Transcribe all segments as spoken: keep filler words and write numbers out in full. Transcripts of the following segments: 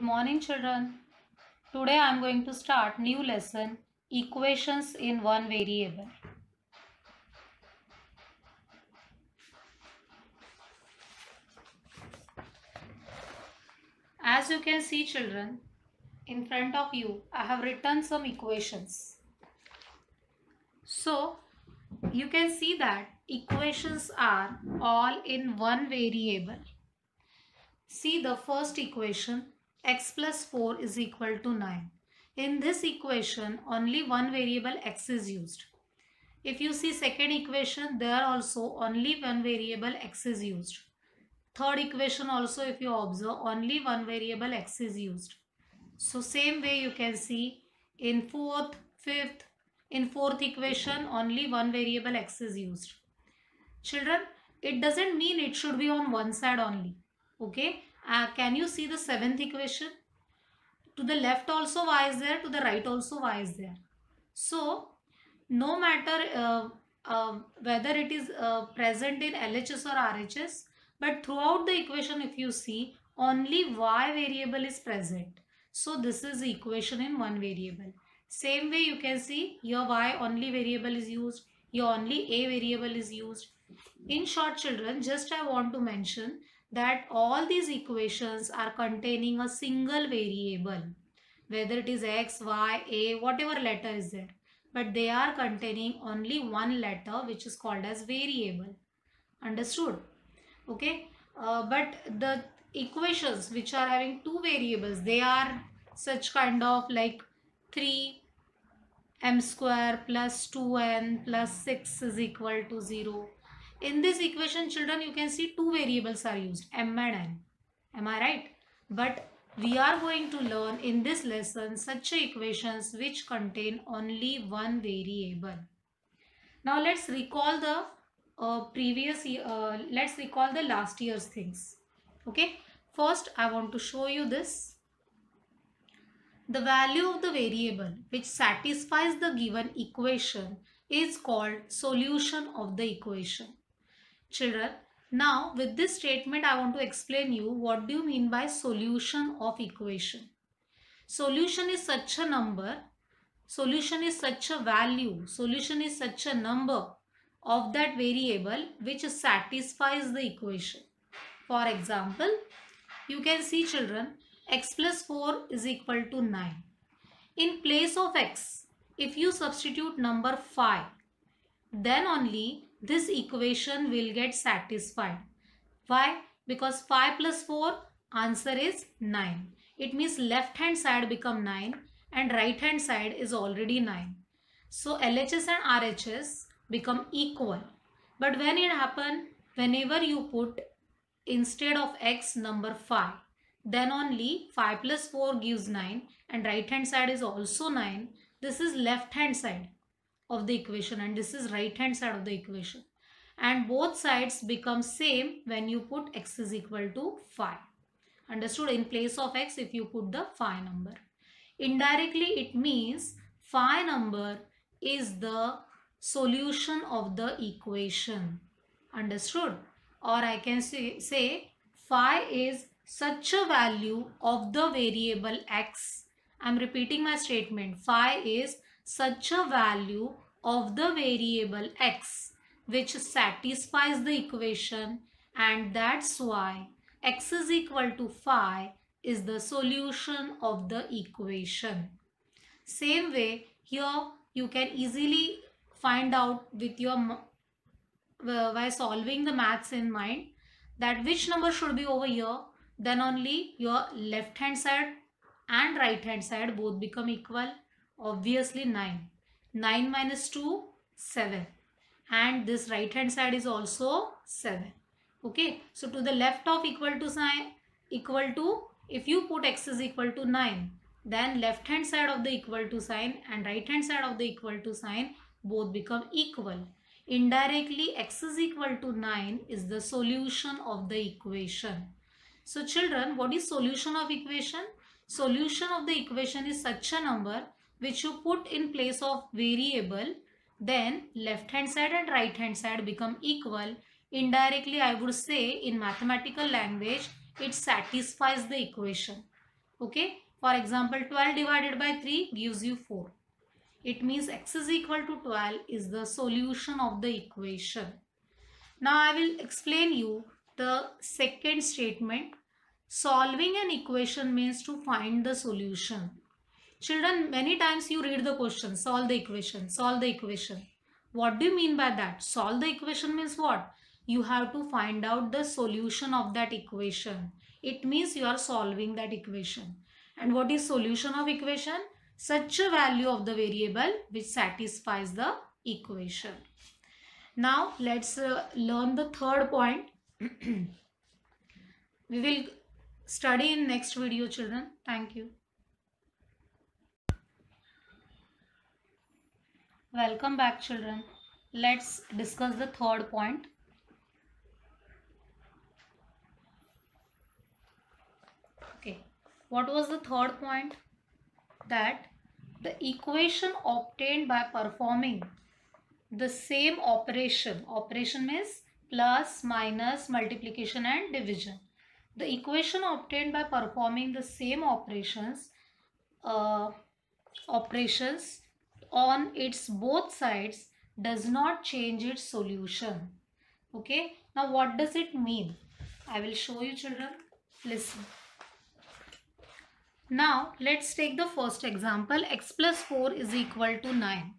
morning, children. Today I am going to start new lesson, equations in one variable. As you can see, children, in front of you I have written some equations. So you can see that equations are all in one variable. See the first equation, x plus four is equal to nine. In this equation only one variable x is used. If you see second equation, there also only one variable x is used. Third equation also, if you observe, only one variable x is used. So same way you can see in fourth, fifth, in fourth equation only one variable x is used. Children, it doesn't mean it should be on one side only. Okay, uh, can you see the seventh equation? To the left also y is there, to the right also y is there. So no matter uh, uh, whether it is uh, present in L H S or R H S, but throughout the equation if you see, only y variable is present. So this is the equation in one variable. Same way you can see here y only variable is used, here only a variable is used. In short, children, just I want to mention that all these equations are containing a single variable, whether it is x, y, a, whatever letter is there, but they are containing only one letter which is called as variable. Understood? Okay, uh, but the equations which are having two variables, they are such kind of like three m square plus two n plus six is equal to zero. In this equation, children, you can see two variables are used, m and n. Am I right? But we are going to learn in this lesson such equations which contain only one variable. Now let's recall the uh, previous year, uh, let's recall the last year's things. Okay, first I want to show you this. The value of the variable which satisfies the given equation is called solution of the equation. Children, now with this statement I want to explain you what do you mean by solution of equation. Solution is such a number, solution is such a value, solution is such a number of that variable which satisfies the equation. For example, you can see, children, x plus four is equal to nine. In place of x, if you substitute number five, then only this equation will get satisfied. Why? Because five plus four, answer is nine. It means left hand side become nine and right hand side is already nine. So L H S and R H S become equal. But when it happen, whenever you put instead of x number five, then only five plus four gives nine and right hand side is also nine. This is left hand side of the equation and this is right hand side of the equation, and both sides become same when you put x is equal to five. Understood? In place of x, if you put the phi number, indirectly it means phi number is the solution of the equation. Understood? Or I can say, say phi is such a value of the variable x. I am repeating my statement. Phi is such a value of the variable x which satisfies the equation, and that's why x is equal to phi is the solution of the equation. Same way here you can easily find out with your uh, by solving the maths in mind that which number should be over here, then only your left hand side and right hand side both become equal. Obviously nine. nine minus two, seven. And this right hand side is also seven. Okay. So to the left of equal to sign, equal to, if you put x is equal to nine, then left hand side of the equal to sign and right hand side of the equal to sign both become equal. Indirectly x is equal to nine is the solution of the equation. So children, what is solution of equation? Solution of the equation is such a number which you put in place of variable, then left hand side and right hand side become equal. Indirectly I would say in mathematical language it satisfies the equation. Okay, for example, twelve divided by three gives you four. It means x is equal to twelve is the solution of the equation. Now I will explain you the second statement. Solving an equation means to find the solution. Children, many times you read the question, solve the equation, solve the equation. What do you mean by that? Solve the equation means what? You have to find out the solution of that equation. It means you are solving that equation. And what is solution of equation? Such a value of the variable which satisfies the equation. Now let's uh, learn the third point. We will study in next video, children. Thank you. Welcome back, children. Let's discuss the third point. Okay, what was the third point? That the equation obtained by performing the same operation, operation means plus, minus, multiplication and division. The equation obtained by performing the same operations, uh, operations on its both sides does not change its solution. Okay, now what does it mean? I will show you, children. Listen. Now let's take the first example. X plus four is equal to nine.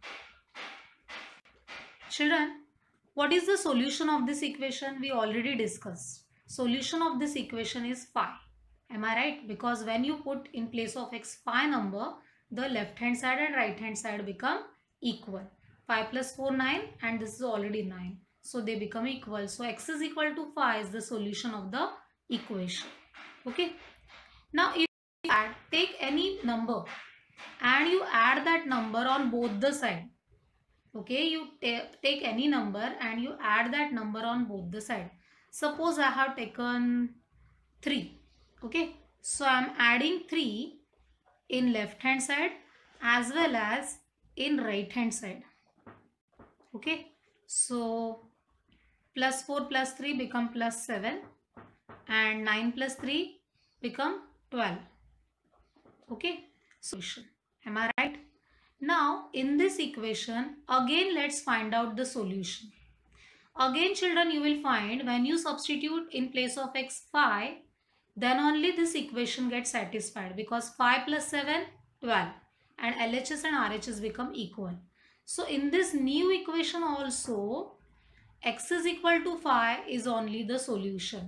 Children, what is the solution of this equation? We already discussed. Solution of this equation is five. Am I right? Because when you put in place of x five number, the left hand side and right hand side become equal. five plus four, nine, and this is already nine. So they become equal. So x is equal to five is the solution of the equation. Okay. Now if you add, take any number and you add that number on both the side. Okay, you take any number and you add that number on both the side. Suppose I have taken three. Okay, so I am adding three in left hand side as well as in right hand side. Okay, so plus four plus three become plus seven and nine plus three become twelve. Okay, solution. Am I right? Now in this equation, again let's find out the solution. Again, children, you will find when you substitute in place of x five, then only this equation gets satisfied, because five plus seven, twelve, and L H S and R H S become equal. So in this new equation also, x is equal to five is only the solution.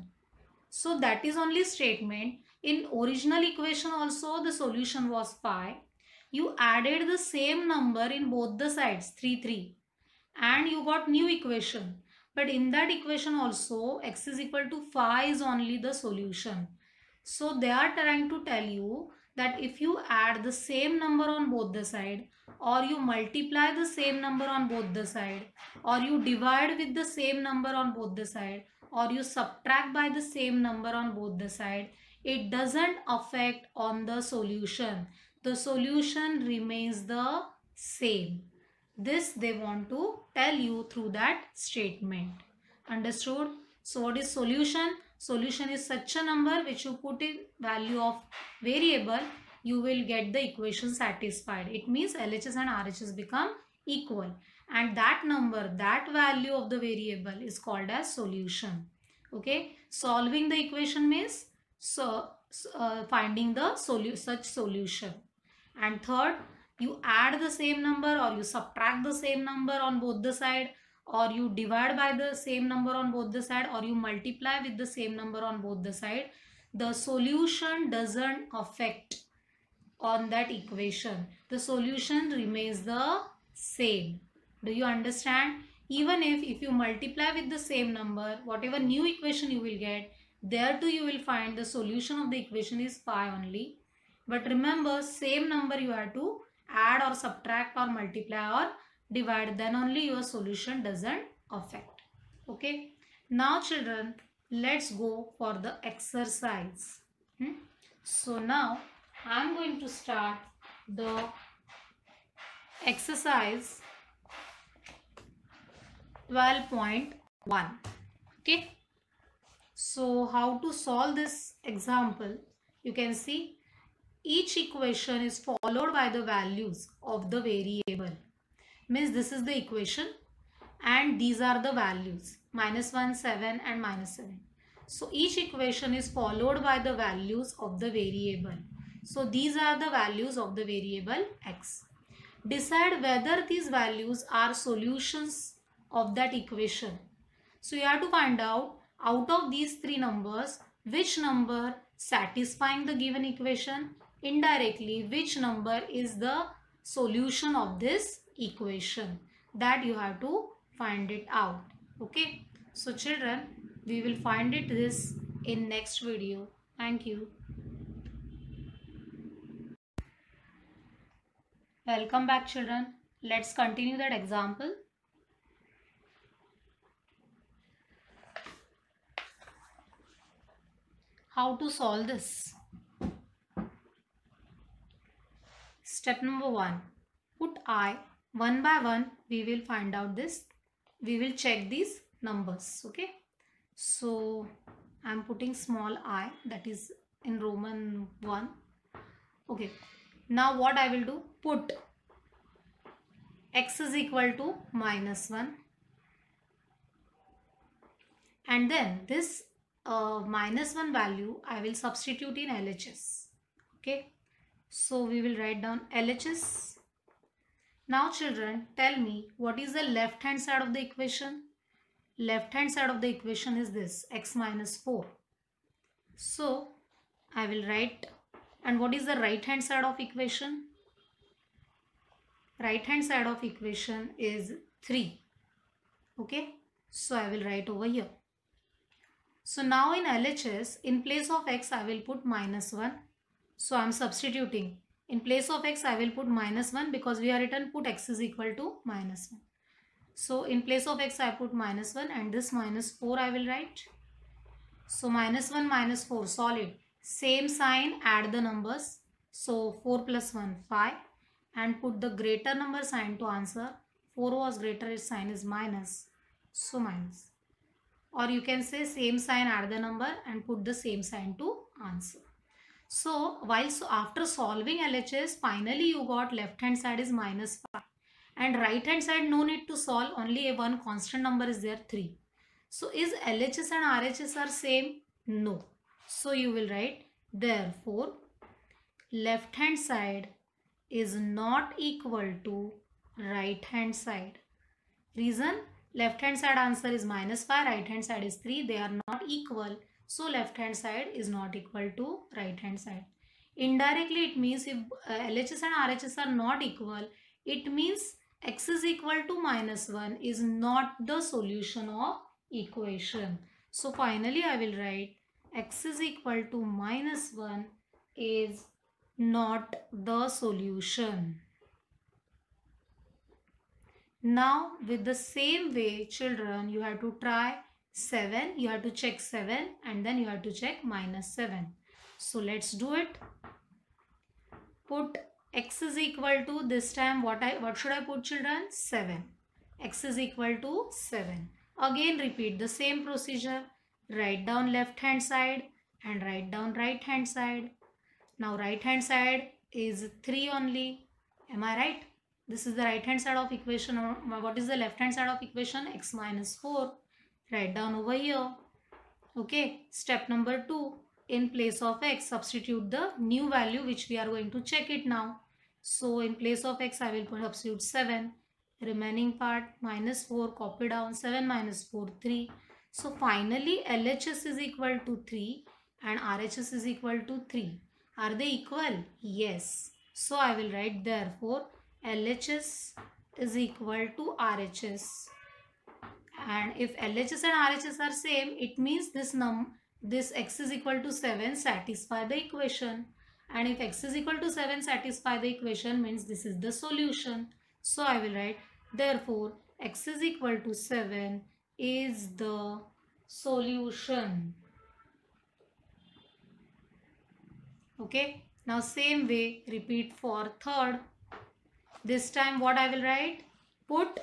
So that is only statement. In original equation also the solution was five. You added the same number in both the sides, three, three, and you got new equation. But in that equation also x is equal to five is only the solution. So they are trying to tell you that if you add the same number on both the side, or you multiply the same number on both the side, or you divide with the same number on both the side, or you subtract by the same number on both the side, it doesn't affect on the solution. The solution remains the same. This they want to tell you through that statement. Understood? So what is solution? Solution is such a number which you put in value of variable, you will get the equation satisfied. It means L H S and R H S become equal. And that number, that value of the variable is called as solution. Okay? Solving the equation means so, uh, finding the solu such solution. And third, you add the same number or you subtract the same number on both the side, or you divide by the same number on both the side, or you multiply with the same number on both the side, the solution doesn't affect on that equation. The solution remains the same. Do you understand? Even if, if you multiply with the same number, whatever new equation you will get, there too you will find the solution of the equation is five only. But remember, same number you have to add or subtract or multiply or divide, then only your solution doesn't affect. Okay. Now children, let's go for the exercise. Hmm? So now I am going to start the exercise twelve point one. Okay. So how to solve this example? You can see each equation is followed by the values of the variable. Means this is the equation and these are the values, minus one, seven and minus seven. So each equation is followed by the values of the variable. So these are the values of the variable x. Decide whether these values are solutions of that equation. So you have to find out out of these three numbers, which number satisfying the given equation, indirectly which number is the solution of this equation. That you have to find it out. Okay. So children, we will find it this in next video. Thank you. Welcome back children. Let's continue that example. How to solve this? Step number one. Put I one by one. We will find out this. We will check these numbers. Okay. So I am putting small I, that is in Roman one. Okay. Now what I will do? Put x is equal to minus one. And then this uh, minus one value I will substitute in L H S. Okay. So we will write down L H S. Now children, tell me what is the left hand side of the equation? Left hand side of the equation is this, x minus four. So I will write, and what is the right hand side of equation? Right hand side of equation is three. Okay. So I will write over here. So now in L H S, in place of x I will put minus one. So I am substituting. In place of x I will put minus one because we are written put x is equal to minus one. So in place of x I put minus one and this minus four I will write. So minus one minus four solid. Same sign, add the numbers. So four plus one, five. And put the greater number sign to answer. four was greater, its sign is minus. So minus. Or you can say same sign, add the number and put the same sign to answer. So while so after solving L H S, finally you got left hand side is minus five. And right hand side no need to solve, only a one constant number is there, three. So is L H S and R H S are same? No. So you will write therefore left hand side is not equal to right hand side. Reason? Left hand side answer is minus five, right hand side is three. They are not equal. So left hand side is not equal to right hand side. Indirectly it means if uh, L H S and R H S are not equal, it means x is equal to minus one is not the solution of equation. So finally I will write x is equal to minus one is not the solution. Now with the same way children, you have to try seven, you have to check seven and then you have to check minus seven. So let's do it. Put x is equal to, this time what I what should I put children? seven. X is equal to seven. Again repeat the same procedure. Write down left hand side and write down right hand side. Now right hand side is three only. Am I right? This is the right hand side of equation. What is the left hand side of equation? X minus four. Write down over here. Okay. Step number two. In place of x, substitute the new value which we are going to check it now. So in place of x, I will put substitute seven. Remaining part minus four, copy down. seven minus four, three. So finally L H S is equal to three and R H S is equal to three. Are they equal? Yes. So I will write therefore L H S is equal to R H S. And if L H S and R H S are same, it means this num this x is equal to seven satisfy the equation. And if x is equal to seven satisfy the equation means this is the solution. So I will write therefore x is equal to seven is the solution. Okay. Now same way repeat for third. This time what I will write? Put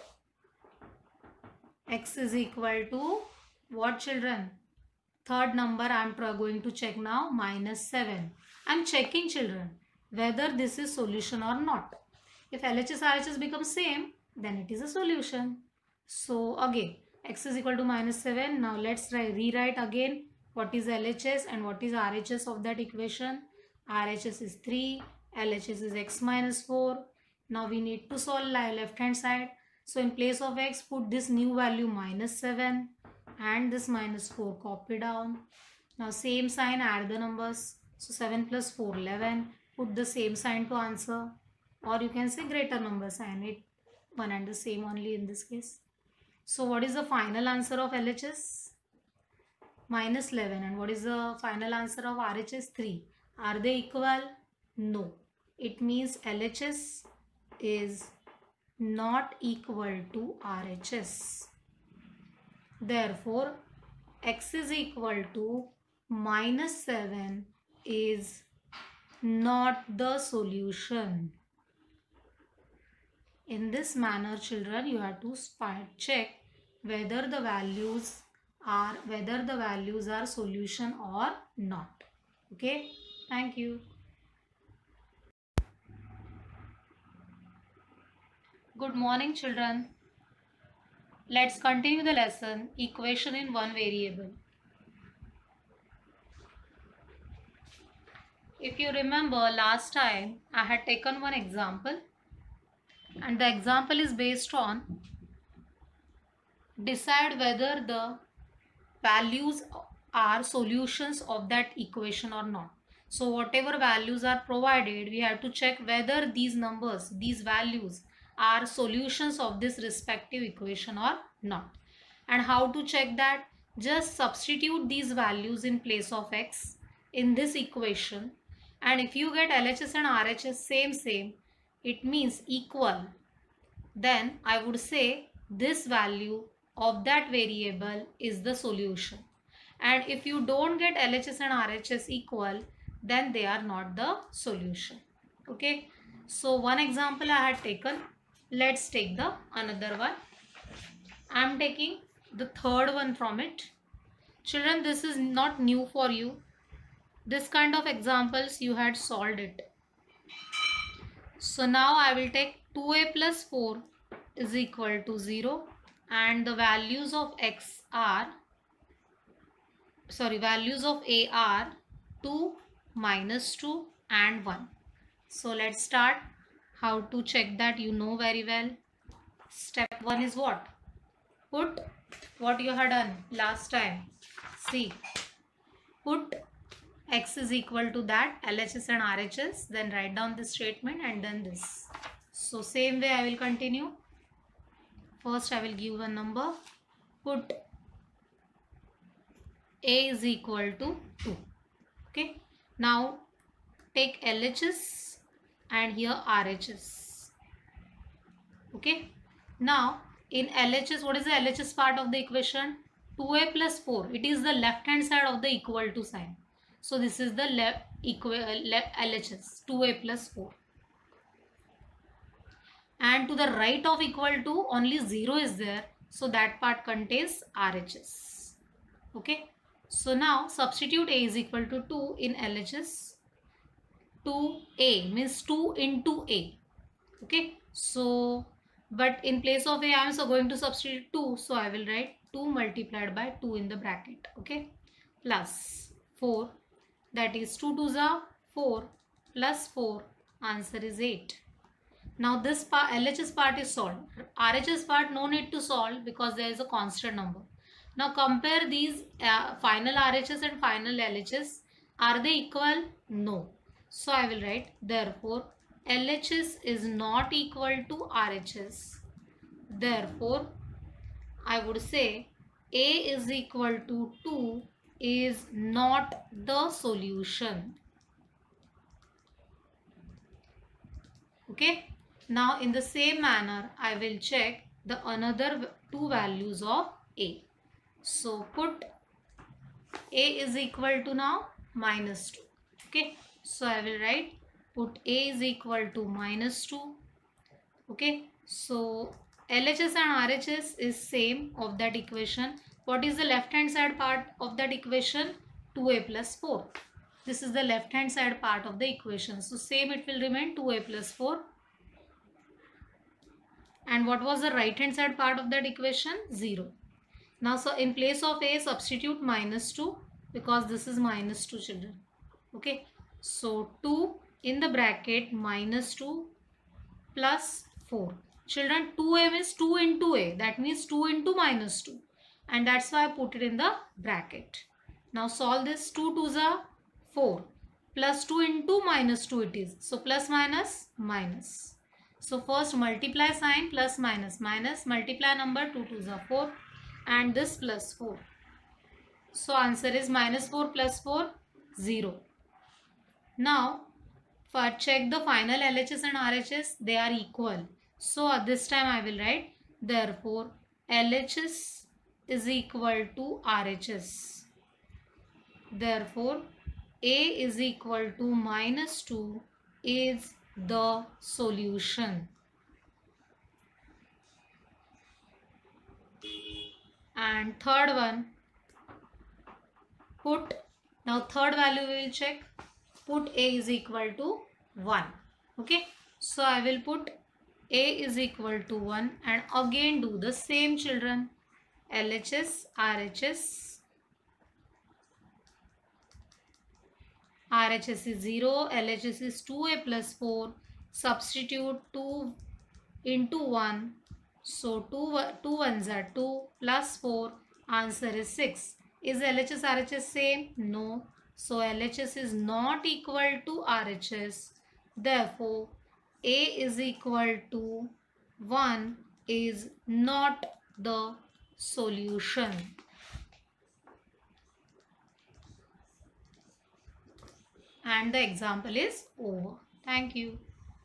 x is equal to what children? Third number I am going to check now, minus seven. I am checking children. whether this is solution or not. If L H S R H S become same, then it is a solution. So again, x is equal to minus seven. Now let's try rewrite again what is L H S and what is R H S of that equation. R H S is three, L H S is x minus four. Now we need to solve left hand side. So in place of x, put this new value minus seven and this minus four, copy down. Now same sign, add the numbers. So seven plus four, eleven. Put the same sign to answer, or you can say greater number sign, it one and the same only in this case. So what is the final answer of L H S? Minus eleven. And what is the final answer of R H S? three. Are they equal? No. It means L H S is not equal to R H S. Therefore, x is equal to minus seven is not the solution. In this manner, children, you have to check whether the values are whether the values are solution or not. Okay, thank you. Good morning, children. Let's continue the lesson, equation in one variable. If you remember, last time I had taken one example, and the example is based on decide whether the values are solutions of that equation or not. So whatever values are provided, we have to check whether these numbers, these values are solutions of this respective equation or not. And how to check that? Just substitute these values in place of x in this equation, and if you get L H S and R H S same same, it means equal, then I would say this value of that variable is the solution. And if you don't get L H S and R H S equal, then they are not the solution. Okay, so one example I had taken. Let's take the another one. I am taking the third one from it. Children, this is not new for you. This kind of examples you had solved it. So now I will take two a plus four is equal to zero, and the values of x are sorry values of a are two, minus two and one. So let's start. How to check that you know very well. Step one is what? Put what you had done last time. See, put x is equal to that L H S and R H S, then write down this statement and then this. So same way I will continue. First I will give a number. Put a is equal to two. Okay, now take L H S and here R H S. Okay, now in L H S, what is the L H S part of the equation? two a plus four. It is the left hand side of the equal to sign. So this is the left equal left L H S, two a plus four. And to the right of equal to, only zero is there. So that part contains R H S. Okay. So now substitute a is equal to two in L H S. two a means two into a. Okay. So, but in place of a, I am so going to substitute two. So I will write two multiplied by two in the bracket. Okay. Plus four. That is two twos are four plus four. Answer is eight. Now this part, L H S part is solved. R H S part no need to solve because there is a constant number. Now compare these uh, final R H S and final L H S. Are they equal? No. So I will write therefore L H S is not equal to R H S. Therefore I would say A is equal to two is not the solution. Okay. Now in the same manner I will check the another two values of A. So put A is equal to now minus two. Okay. So I will write put A is equal to minus two. Okay. So L H S and R H S is same of that equation. What is the left hand side part of that equation? two a plus four. This is the left hand side part of the equation. So same it will remain two a plus four. And what was the right hand side part of that equation? zero. Now so in place of a substitute minus two, because this is minus two, children. Okay. So two in the bracket minus two plus four. Children, two a means two into a. That means two into minus two. And that's why I put it in the bracket. Now solve this. two twos are four. Plus two into minus two it is. So plus minus minus. So first multiply sign, plus minus minus. Multiply number, two twos are four. And this plus four. So answer is minus four plus four, zero. Now for check the final L H S and R H S, they are equal. So at this time I will write, therefore L H S is equal to R H S. Therefore A is equal to minus two is the solution. And third one, put, now third value we will check, put A is equal to one. Okay, so I will put A is equal to one and again do the same, children. L H S, R H S. R H S is zero, L H S is two a plus four. Substitute two into one. So two, two ones are two plus four. Answer is six. Is L H S, R H S same? No. So L H S is not equal to R H S. Therefore, A is equal to one is not the solution. And the example is over. Thank you.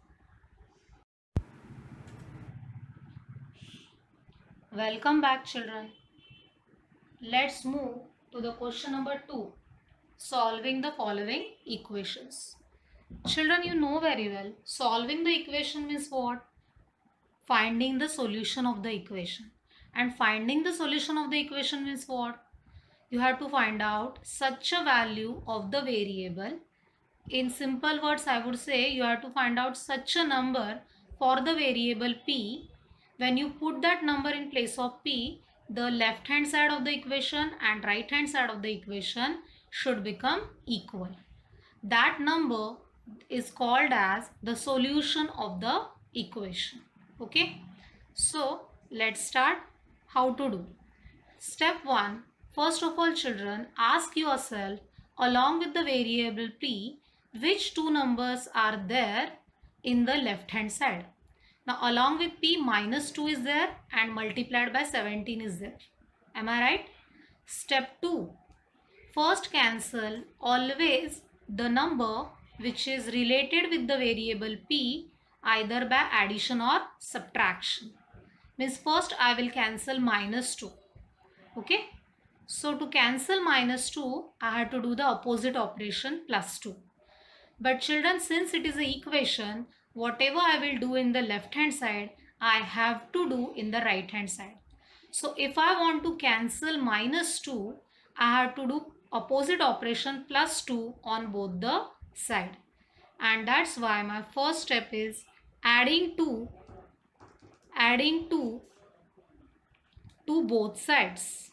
Welcome back, children. Let's move to the question number two. Solving the following equations. Children, you know very well, solving the equation means what? Finding the solution of the equation. And finding the solution of the equation means what? You have to find out such a value of the variable. In simple words, I would say you have to find out such a number for the variable p. When you put that number in place of p, the left hand side of the equation and right hand side of the equation should become equal. That number is called as the solution of the equation. Okay, so let's start how to do. Step one, first of all, children, ask yourself along with the variable p, which two numbers are there in the left hand side. Now along with p, minus two is there and multiplied by seventeen is there. Am I right? Step two, first cancel always the number which is related with the variable p either by addition or subtraction. Means first I will cancel minus two. Okay. So to cancel minus two, I have to do the opposite operation, plus two. But children, since it is an equation, whatever I will do in the left hand side, I have to do in the right hand side. So if I want to cancel minus two, I have to do opposite operation plus two on both the side. And that's why my first step is adding two, adding two to both sides.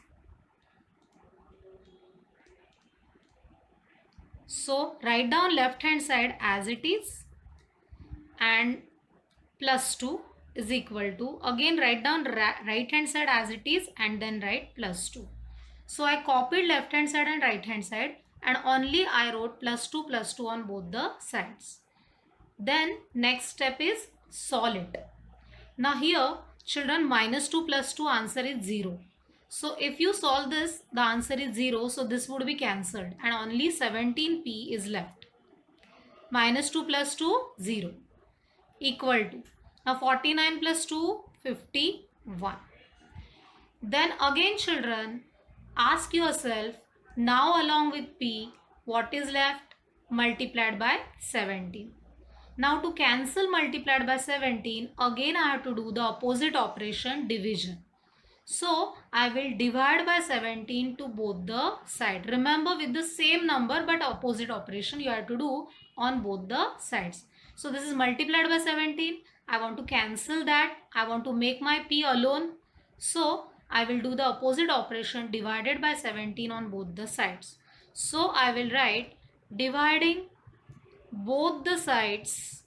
So write down left hand side as it is and plus two is equal to, again write down right hand side as it is and then write plus two. So I copied left hand side and right hand side and only I wrote plus two plus two on both the sides. Then next step is solve it. Now here children, minus two plus two answer is zero. So if you solve this, the answer is zero. So this would be cancelled and only seventeen p is left. Minus two plus two, zero. Equal to. Now forty-nine plus two, fifty-one. Then again children, ask yourself, now along with p, what is left? Multiplied by seventeen. Now to cancel multiplied by seventeen, again I have to do the opposite operation, division. So I will divide by seventeen to both the sides. Remember, with the same number but opposite operation you have to do on both the sides. So this is multiplied by seventeen. I want to cancel that. I want to make my p alone. So I will do the opposite operation, divided by seventeen on both the sides. So I will write dividing both the sides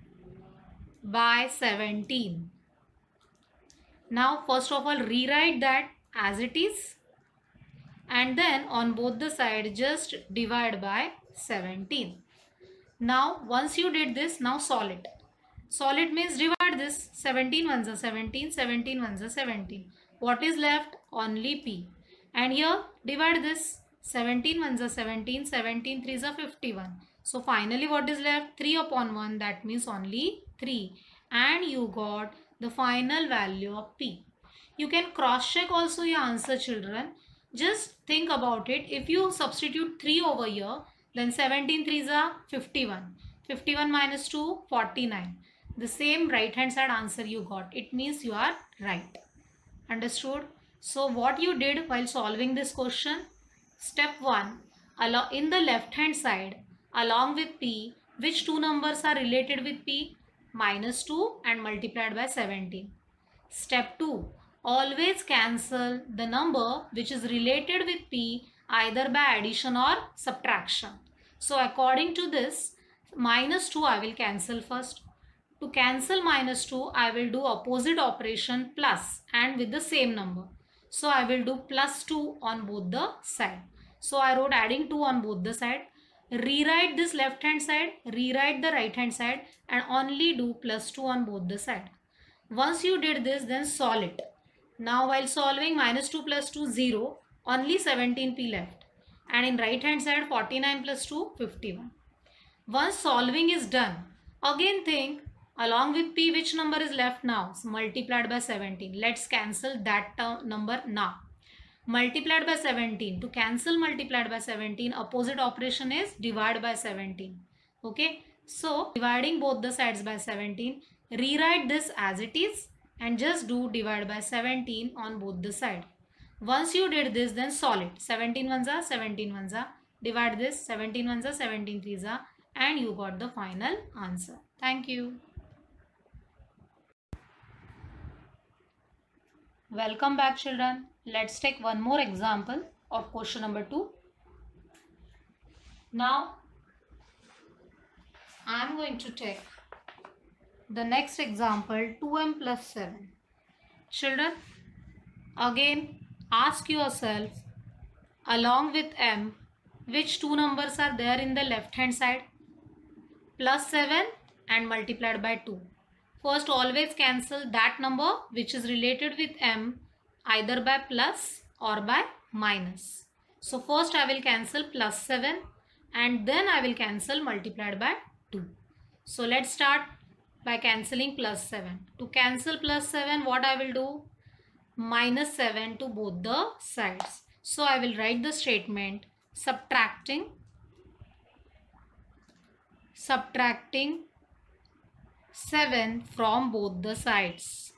by seventeen. Now first of all rewrite that as it is, and then on both the sides just divide by seventeen. Now once you did this, now solve it. Solve it means divide this. seventeen ones are seventeen, seventeen ones are seventeen. What is left? Only p. And here divide this. seventeen ones are seventeen, seventeen threes are fifty-one. So finally what is left? three upon one, that means only three. And you got the final value of p. You can cross check also your answer, children. Just think about it. If you substitute three over here, then seventeen threes are fifty-one. fifty-one minus two, forty-nine. The same right hand side answer you got. It means you are right. Understood? So what you did while solving this question? Step one. In the left hand side, along with p, which two numbers are related with p? Minus two and multiplied by seventeen. Step two. Always cancel the number which is related with p either by addition or subtraction. So according to this, minus two I will cancel first. To cancel minus two, I will do opposite operation plus and with the same number. So I will do plus two on both the side. So I wrote adding two on both the side. Rewrite this left hand side, rewrite the right hand side, and only do plus two on both the side. Once you did this, then solve it. Now while solving, minus two plus two, zero, only seventeen p left. And in right hand side, forty-nine plus two, fifty-one. Once solving is done, again think, along with p, which number is left now? So multiplied by seventeen. Let's cancel that number now. Multiplied by seventeen. To cancel multiplied by seventeen, opposite operation is divide by seventeen. Okay. So dividing both the sides by seventeen. Rewrite this as it is and just do divide by seventeen on both the sides. Once you did this, then solve it. seventeen ones are seventeen ones are. Divide this. seventeen ones are seventeen threes are. And you got the final answer. Thank you. Welcome back, children. Let's take one more example of question number two. Now, I am going to take the next example, two m plus seven. Children, again ask yourself, along with m, which two numbers are there in the left hand side? Plus seven and multiplied by two. First, always cancel that number which is related with m either by plus or by minus. So first I will cancel plus seven and then I will cancel multiplied by two. So let's start by cancelling plus seven. To cancel plus seven, what I will do? Minus seven to both the sides. So I will write the statement subtracting subtracting seven from both the sides.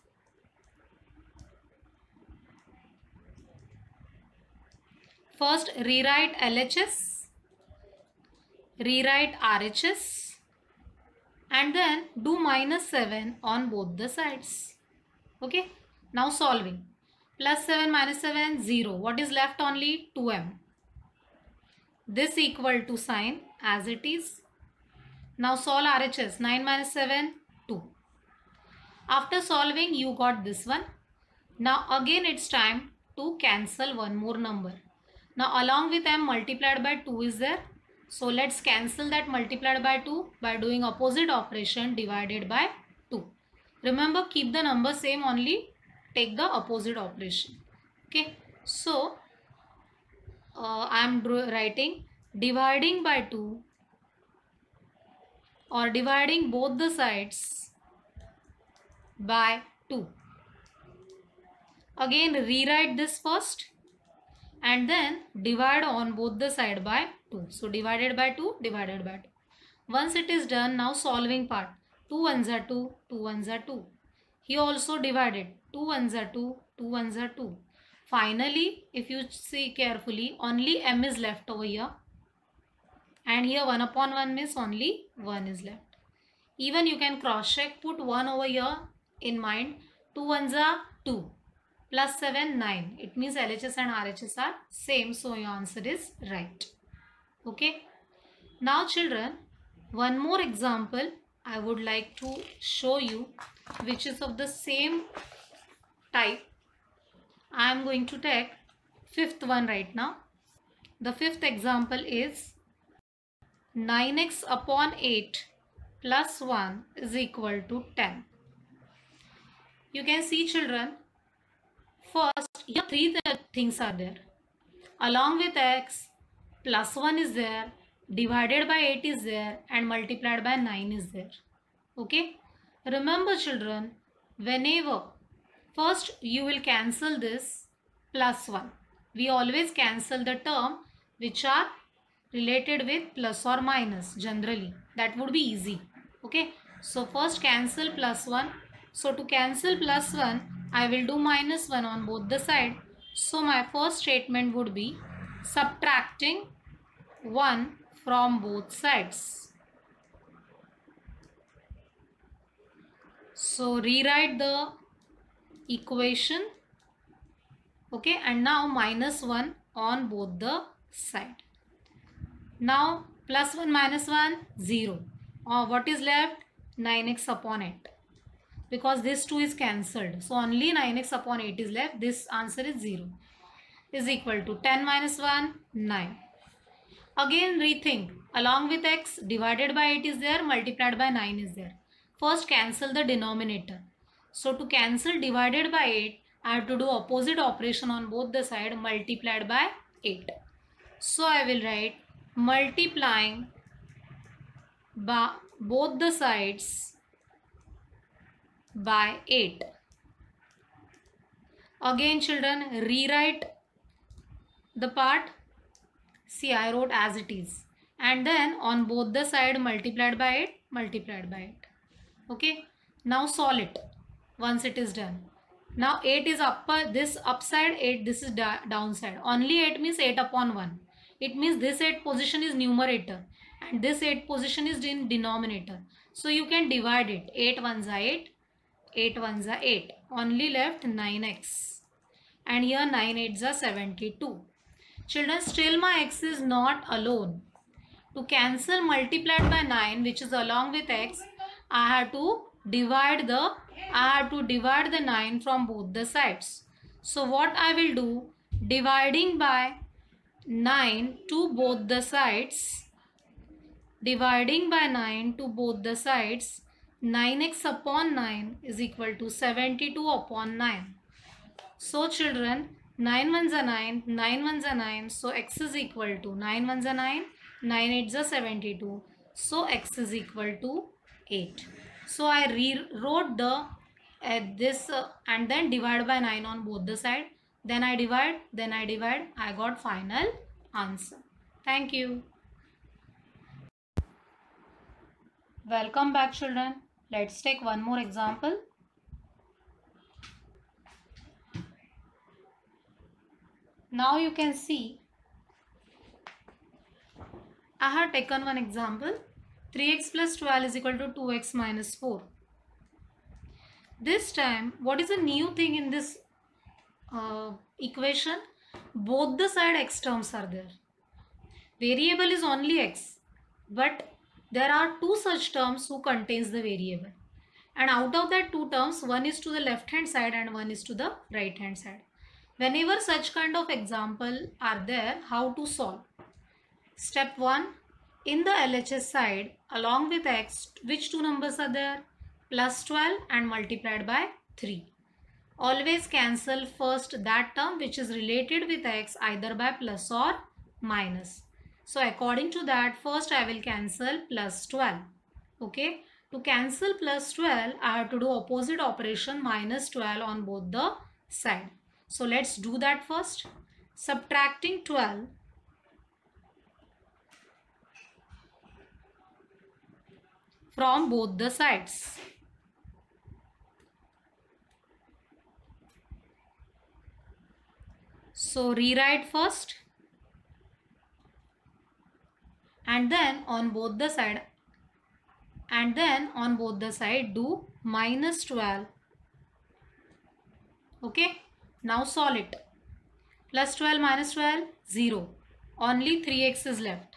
First rewrite L H S, rewrite R H S, and then do minus seven on both the sides. Okay. Now solving. Plus seven minus seven, zero. What is left? Only two m. This equal to sign as it is. Now solve R H S. nine minus seven, two. After solving, you got this one. Now again it's time to cancel one more number. Now along with m, multiplied by two is there. So let's cancel that multiplied by two by doing opposite operation, divided by two. Remember, keep the number same, only take the opposite operation. Okay. So uh, I am writing dividing by two or dividing both the sides by two. Again rewrite this first and then divide on both the side by two. So divided by two, divided by two. Once it is done, now solving part. two ones are two, two ones are two. He also divided. two ones are two, two ones are two. Finally, if you see carefully, only m is left over here. And here one upon one means only one is left. Even you can cross check, put one over here in mind. two ones are two. Plus seven, nine. It means L H S and R H S are same. So your answer is right. Okay. Now children, one more example I would like to show you, which is of the same type. I am going to take fifth one right now. The fifth example is nine x upon eight plus one is equal to ten. You can see children, first here three things are there. Along with x, plus one is there, divided by eight is there, and multiplied by nine is there. Okay. Remember children, whenever first you will cancel this plus one. We always cancel the term which are related with plus or minus generally. That would be easy. Okay. So first cancel plus one. So to cancel plus one, I will do minus one on both the side. So my first statement would be subtracting one from both sides. So rewrite the equation. Okay, and now minus one on both the side. Now plus one minus one, zero. Or what is left? nine x upon eight. Because this two is cancelled. So only nine x upon eight is left. This answer is zero. Is equal to ten minus one, nine. Again rethink. Along with x, divided by eight is there, multiplied by nine is there. First cancel the denominator. So to cancel divided by eight, I have to do opposite operation on both the side, multiplied by eight. So I will write multiplying by both the sides by eight. Again children, rewrite the part. See, I wrote as it is. And then on both the side multiplied by eight, multiplied by eight. Okay. Now solve it once it is done. Now eight is upper, this upside, eight, this is da downside. Only eight means eight upon one. It means this eight position is numerator and this eight position is in denominator. So you can divide it. eight ones are eight, eight ones are eight. Only left nine x. And here nine eights are seventy-two. Children, still my x is not alone. To cancel multiplied by nine, which is along with x, I have to divide the I have to divide the nine from both the sides. So what I will do, dividing by nine to both the sides, dividing by nine to both the sides, nine x upon nine is equal to seventy-two upon nine. So children, nine ones are nine, nine ones are nine, so x is equal to nine ones are nine, nine eights are seventy-two, so x is equal to eight. So I rewrote the uh, this uh, and then divide by nine on both the side. Then I divide, then I divide. I got final answer. Thank you. Welcome back children. Let's take one more example. Now you can see I have taken one example. three x plus twelve is equal to two x minus four. This time, what is a new thing in this uh, equation? Both the side x terms are there. Variable is only x, but there are two such terms who contains the variable. And out of that two terms, one is to the left hand side and one is to the right hand side. Whenever such kind of example are there, how to solve? Step one, in the L H S side, along with x, which two numbers are there? Plus twelve and multiplied by three. Always cancel first that term which is related with x either by plus or minus. So according to that, first I will cancel plus twelve. Okay. To cancel plus twelve, I have to do opposite operation minus twelve on both the side. So let's do that first. Subtracting twelve from both the sides. So rewrite first and then on both the side and then on both the side do minus twelve. Okay, now solve it. Plus twelve minus twelve, zero. Only three x is left.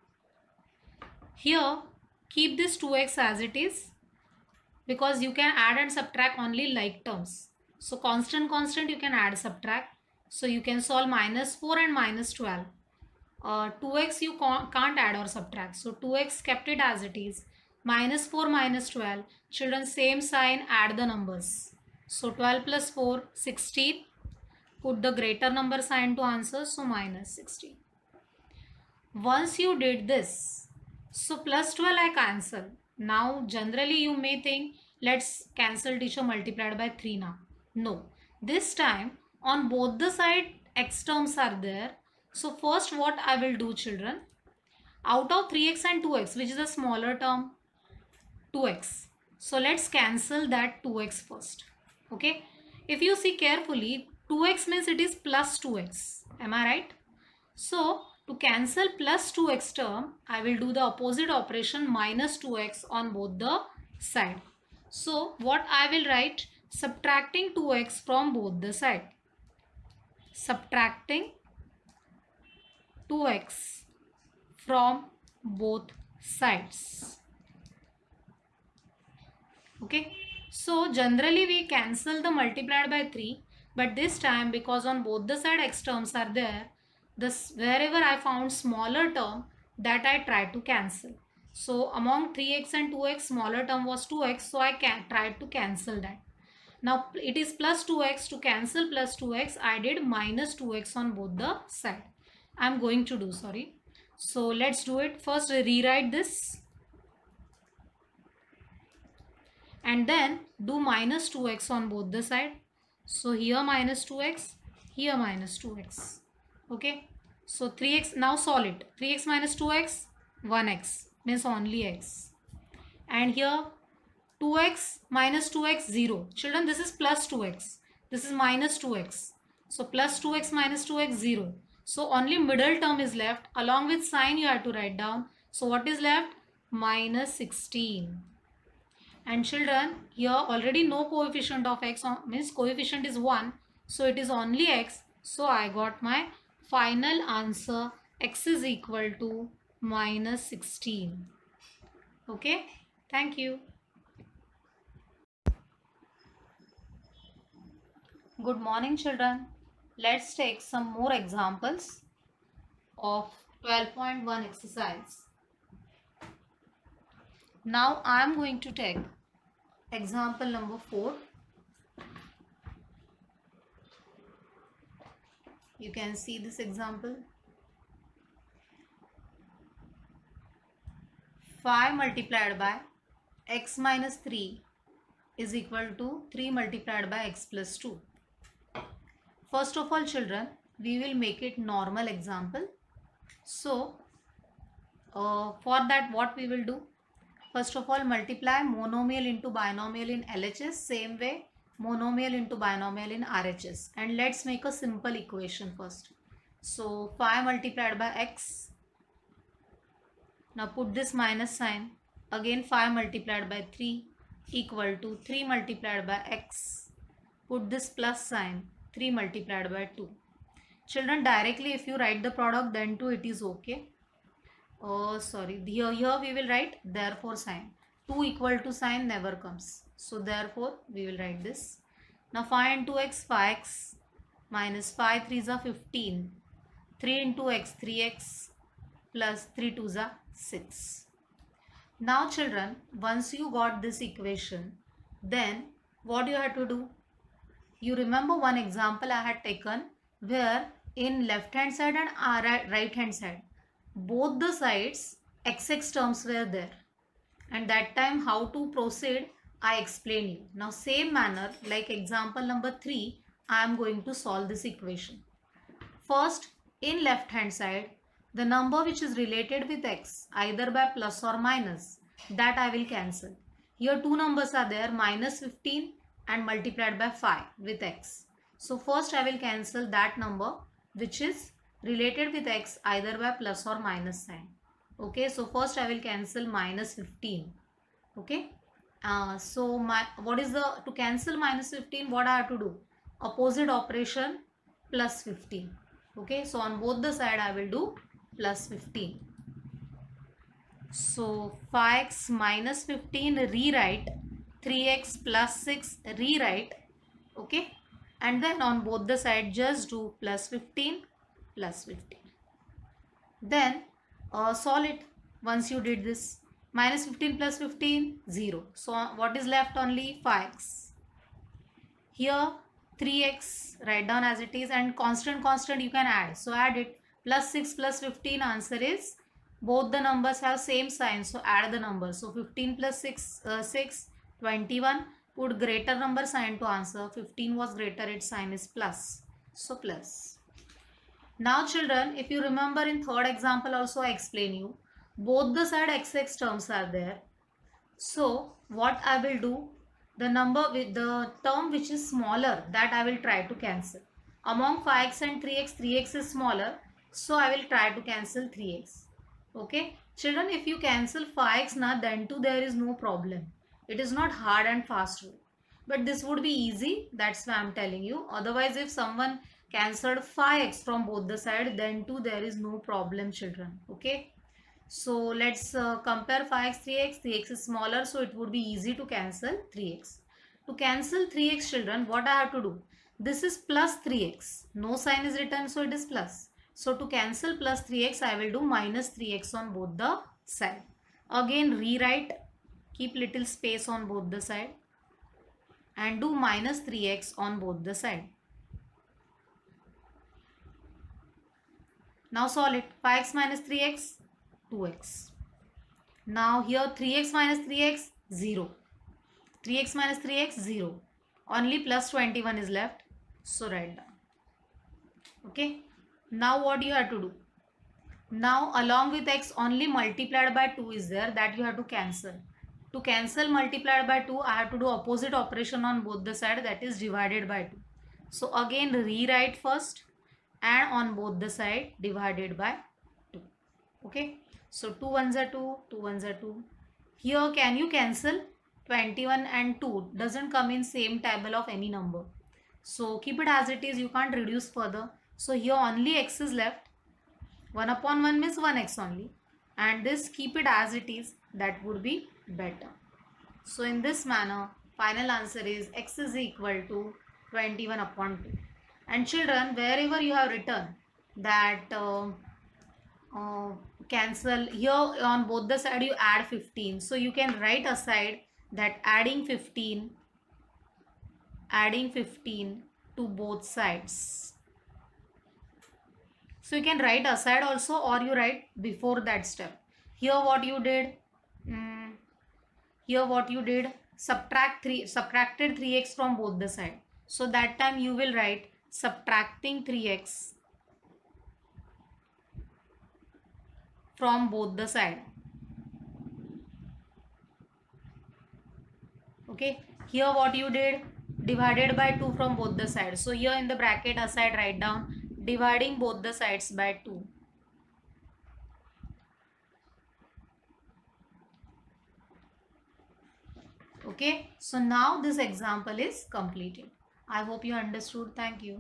Here keep this two x as it is because you can add and subtract only like terms. So constant constant you can add subtract. So you can solve minus four and minus twelve. Uh, two x you can't add or subtract. So two x kept it as it is. Minus four minus twelve. Children, same sign, add the numbers. So twelve plus four, sixteen. Put the greater number sign to answer. So minus sixteen. Once you did this, so plus twelve I cancel. Now generally you may think, let's cancel teacher multiplied by three now. No. This time on both the side x terms are there. So first what I will do, children, out of three x and two x, which is the smaller term, two x. So let's cancel that two x first. Okay. If you see carefully, two x means it is plus two x. Am I right? So to cancel plus two x term, I will do the opposite operation, minus two x on both the side. So what I will write, subtracting two x from both the side. Subtracting two x from both sides. Okay. So generally we cancel the multiplied by three, but this time because on both the side x terms are there, this wherever I found smaller term, that I tried to cancel. So among three x and two x, smaller term was two x, so I can tried to cancel that. Now it is plus two x. To cancel plus two x, I did minus two x on both the side. I am going to do, sorry. So let's do it. First rewrite this and then do minus two x on both the side. So here minus two x, here minus two x. Okay. So three x, now solve it. three x minus two x, one x, means only x. And here two x minus two x, zero. Children, this is plus two x. This is minus two x. So plus two x minus two x, zero. So only middle term is left. Along with sign you have to write down. So what is left? Minus sixteen. And children, here already no coefficient of x, means coefficient is one. So it is only x. So I got my final answer, x is equal to minus sixteen. Okay. Thank you. Good morning, children. Let's take some more examples of twelve point one exercise. Now I am going to take example number four. You can see this example. five multiplied by x minus three is equal to three multiplied by x plus two. First of all, children, we will make it normal example. So uh, for that what we will do? First of all, multiply monomial into binomial in L H S, same way monomial into binomial in R H S. And let's make a simple equation first. So five multiplied by x. Now put this minus sign. Again five multiplied by three equal to three multiplied by x. Put this plus sign. three multiplied by two. Children, directly if you write the product, then too it is okay. Oh sorry, here, here we will write therefore sign. two equal to sign never comes. So therefore we will write this. Now five into x, five x minus five threes are fifteen. three into x, three x plus three twos are six. Now children, once you got this equation, then what you have to do? You remember one example I had taken where in left hand side and right hand side, both the sides xx terms were there. And that time how to proceed I explained you. Now same manner like example number three, I am going to solve this equation. First, in left hand side, the number which is related with x either by plus or minus, that I will cancel. Here two numbers are there, minus fifteen and multiplied by five with x. So first I will cancel that number which is related with x either by plus or minus sign. Okay, so first I will cancel minus fifteen. Okay, uh, so my what is the to cancel minus fifteen, what I have to do? Opposite operation, plus fifteen. Okay, so on both the side I will do plus fifteen. So five x minus fifteen, rewrite. three x plus six, rewrite. Okay, and then on both the side just do plus fifteen plus fifteen. Then uh, solve it. Once you did this, minus fifteen plus fifteen, zero. So what is left? Only five x. Here three x, write down as it is, and constant constant you can add. So add it. Plus six plus fifteen, answer is, both the numbers have same sign, so add the numbers. So fifteen plus six, uh, six, twenty-one. Put greater number sign to answer. fifteen was greater, its sign is plus. So plus. Now children, if you remember in third example also I explain you, both the side xx terms are there. So what I will do, the number with the term which is smaller, that I will try to cancel. Among five x and three x, three x is smaller, so I will try to cancel three x. Okay, children, if you cancel five x now, then too there is no problem. It is not hard and fast rule, but this would be easy, that's why I am telling you. Otherwise, if someone cancelled five x from both the side, then too there is no problem, children. Okay, so let's uh, compare five x, three x. three x is smaller, so it would be easy to cancel three x. To cancel three x, children, what I have to do? This is plus three x. No sign is written, so it is plus. So to cancel plus three x, I will do minus three x on both the side. Again rewrite, keep little space on both the side, and do minus three x on both the side. Now solve it. five x minus three x, two x. Now here three x minus three x, zero. three x minus three x, zero. Only plus twenty-one is left. So write down. Okay. Now what you have to do? Now along with x only multiplied by two is there, that you have to cancel. To cancel multiplied by two, I have to do opposite operation on both the side, that is divided by two. So again rewrite first, and on both the side divided by two. Okay, so two ones are two, two ones are two. Here can you cancel? twenty-one and two doesn't come in same table of any number, so keep it as it is, you can't reduce further. So here only x is left. one upon one means one x only, and this keep it as it is, that would be better. So in this manner, final answer is x is equal to twenty-one upon two. And children, wherever you have written that uh, uh, cancel, here on both the side you add fifteen, so you can write aside that adding fifteen adding fifteen to both sides. So you can write aside also, or you write before that step. Here what you did, um, here what you did, subtract three, subtracted three x from both the side. So that time you will write subtracting three x from both the side. Okay, here what you did, divided by two from both the sides. So here in the bracket aside write down dividing both the sides by two. Okay, so now this example is completed. I hope you understood. Thank you.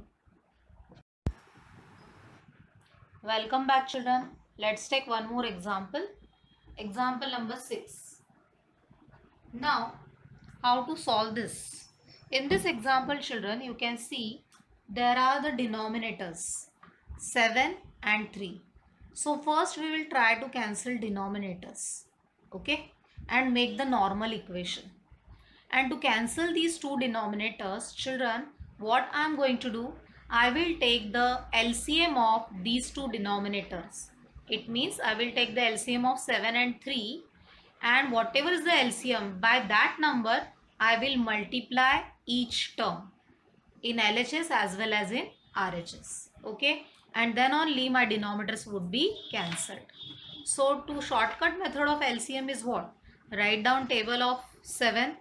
Welcome back, children. Let's take one more example. Example number six. Now, how to solve this? In this example, children, you can see there are the denominators seven and three. So first we will try to cancel denominators, okay, and make the normal equation. And to cancel these two denominators, children, what I am going to do, I will take the L C M of these two denominators. It means I will take the L C M of seven and three, and whatever is the L C M, by that number I will multiply each term in L H S as well as in R H S. Okay, and then only my denominators would be cancelled. So to shortcut method of L C M is what? Write down table of seven.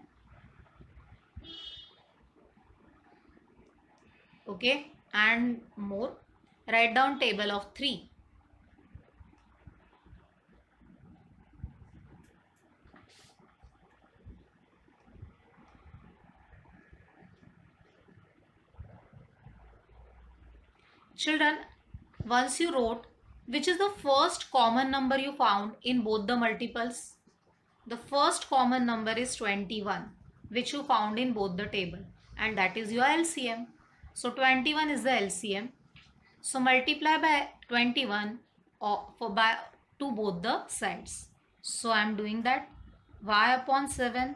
Okay, and more. Write down table of three. Children, once you wrote, which is the first common number you found in both the multiples? The first common number is twenty-one, which you found in both the table, and that is your L C M. So twenty-one is the L C M. So multiply by twenty-one or for by to both the sides. So I am doing that. Y upon seven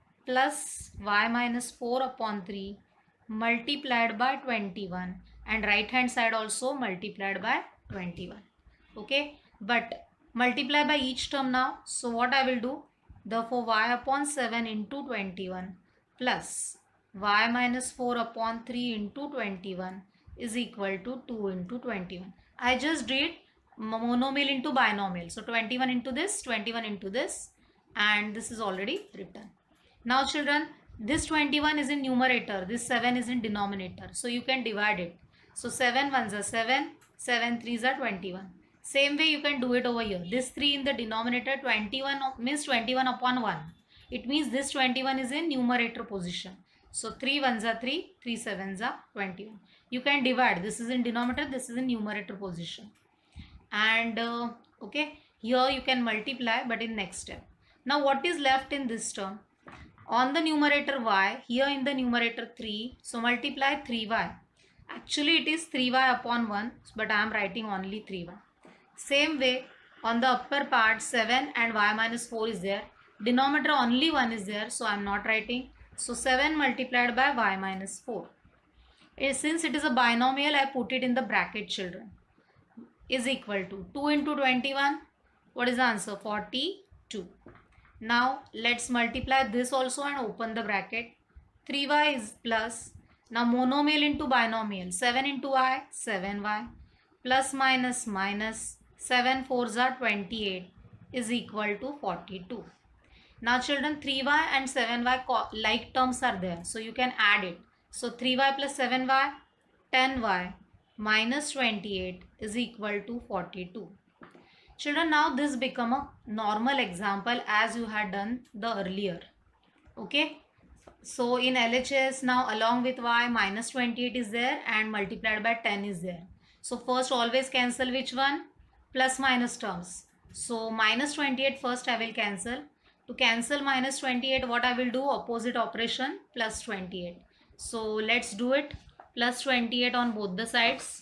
plus y minus four upon three multiplied by twenty-one, and right hand side also multiplied by twenty-one. Okay, but multiply by each term now. So what I will do? Therefore y upon seven into twenty-one plus y minus four upon three into twenty-one is equal to two into twenty-one. I just did monomial into binomial. So twenty-one into this, twenty-one into this, and this is already written. Now children, this twenty-one is in numerator, this seven is in denominator. So you can divide it. So seven ones are seven, seven threes are twenty-one. Same way you can do it over here. This three in the denominator, twenty-one means twenty-one upon one. It means this twenty-one is in numerator position. So three ones are three, three sevens are twenty-one. You can divide. This is in denominator, this is in numerator position. And uh, okay, here you can multiply, but in next step. Now what is left in this term? On the numerator y, here in the numerator three, so multiply three y. Actually it is three y upon one, but I am writing only three y. Same way, on the upper part seven and y minus four is there. Denominator only one is there, so I am not writing. So seven multiplied by y minus four. Since it is a binomial, I put it in the bracket, children. Is equal to two into twenty-one. What is the answer? forty-two. Now let's multiply this also and open the bracket. three y is plus. Now monomial into binomial. seven into y, seven y. Plus minus minus. seven fours are twenty-eight is equal to forty-two. Now children, three y and seven y like terms are there. So you can add it. So three y plus seven y, ten y minus twenty-eight is equal to forty-two. Children, now this become a normal example as you had done the earlier. Okay. So in L H S now along with y minus twenty-eight is there and multiplied by ten is there. So first always cancel which one? Plus minus terms. So minus twenty-eight first I will cancel. To cancel minus twenty-eight, what I will do? Opposite operation, plus twenty-eight. So let's do it. Plus twenty-eight on both the sides.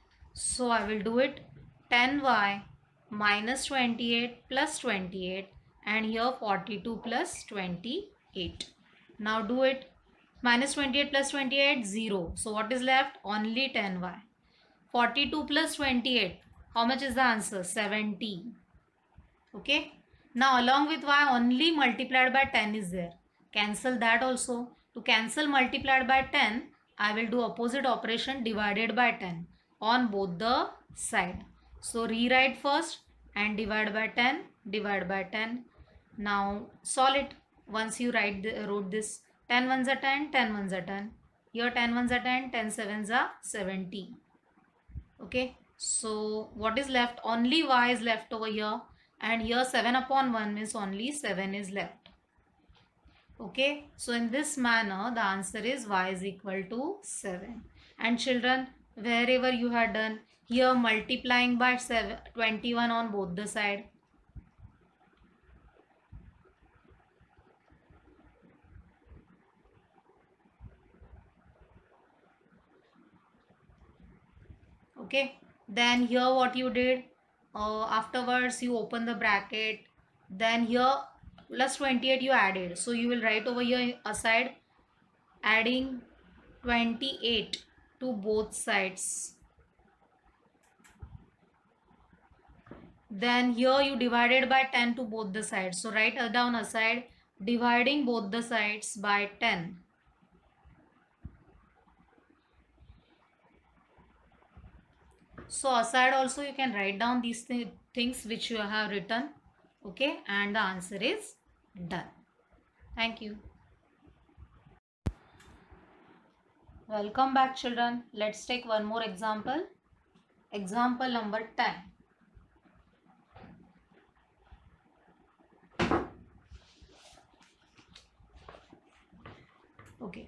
So I will do it. ten y minus twenty-eight plus twenty-eight, and here forty-two plus twenty-eight. Now do it. Minus twenty-eight plus twenty-eight, zero. So what is left? Only ten y. forty-two plus twenty-eight. How much is the answer? seventeen. Okay. Now along with y only multiplied by ten is there. Cancel that also. To cancel multiplied by ten, I will do opposite operation, divided by ten on both the side. So rewrite first and divide by ten, divide by ten. Now solve it. Once you write the, wrote this, ten ones are ten, ten ones are ten. Here ten ones are ten, ten sevens are seventy. Okay. So what is left? Only y is left over here. And here seven upon one means only seven is left. Okay. So in this manner, the answer is y is equal to seven. And children, wherever you had done, here multiplying by seven, twenty-one on both the side. Okay. Then here what you did? Uh, afterwards you open the bracket. Then here plus twenty-eight you added. So you will write over here aside, adding twenty-eight to both sides. Then here you divided by ten to both the sides. So write down aside, dividing both the sides by ten. So aside also you can write down these th things which you have written. Okay. And the answer is done. Thank you. Welcome back, children. Let's take one more example. Example number ten. Okay.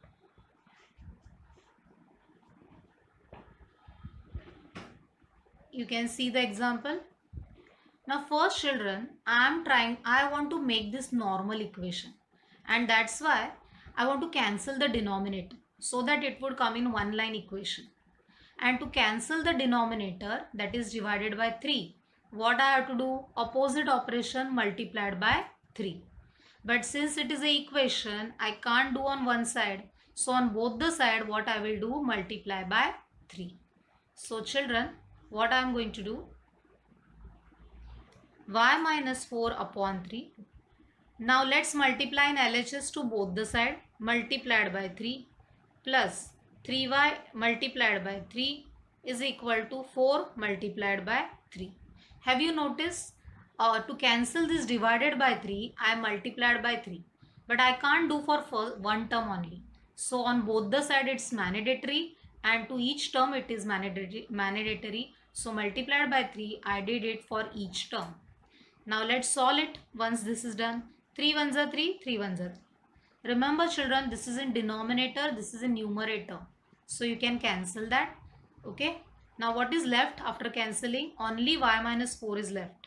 You can see the example. Now first children, I am trying, I want to make this normal equation, and that's why I want to cancel the denominator so that it would come in one line equation. And to cancel the denominator, that is divided by three, what I have to do? Opposite operation multiplied by three. But since it is a equation, I can't do on one side. So on both the side, what I will do? Multiply by three. So children, what I am going to do? Y minus four upon three. Now let's multiply in L H S to both the side. Multiplied by three plus three y multiplied by three is equal to four multiplied by three. Have you noticed? Uh, to cancel this divided by three, I multiplied by three. But I can't do for first, one term only. So on both the side it's mandatory, and to each term it is mandatory. mandatory. So multiplied by three, I did it for each term. Now let's solve it once this is done. three ones are three, three ones are three. Remember children, this is in denominator, this is in numerator. So you can cancel that. Okay. Now what is left after cancelling? Only y minus four is left.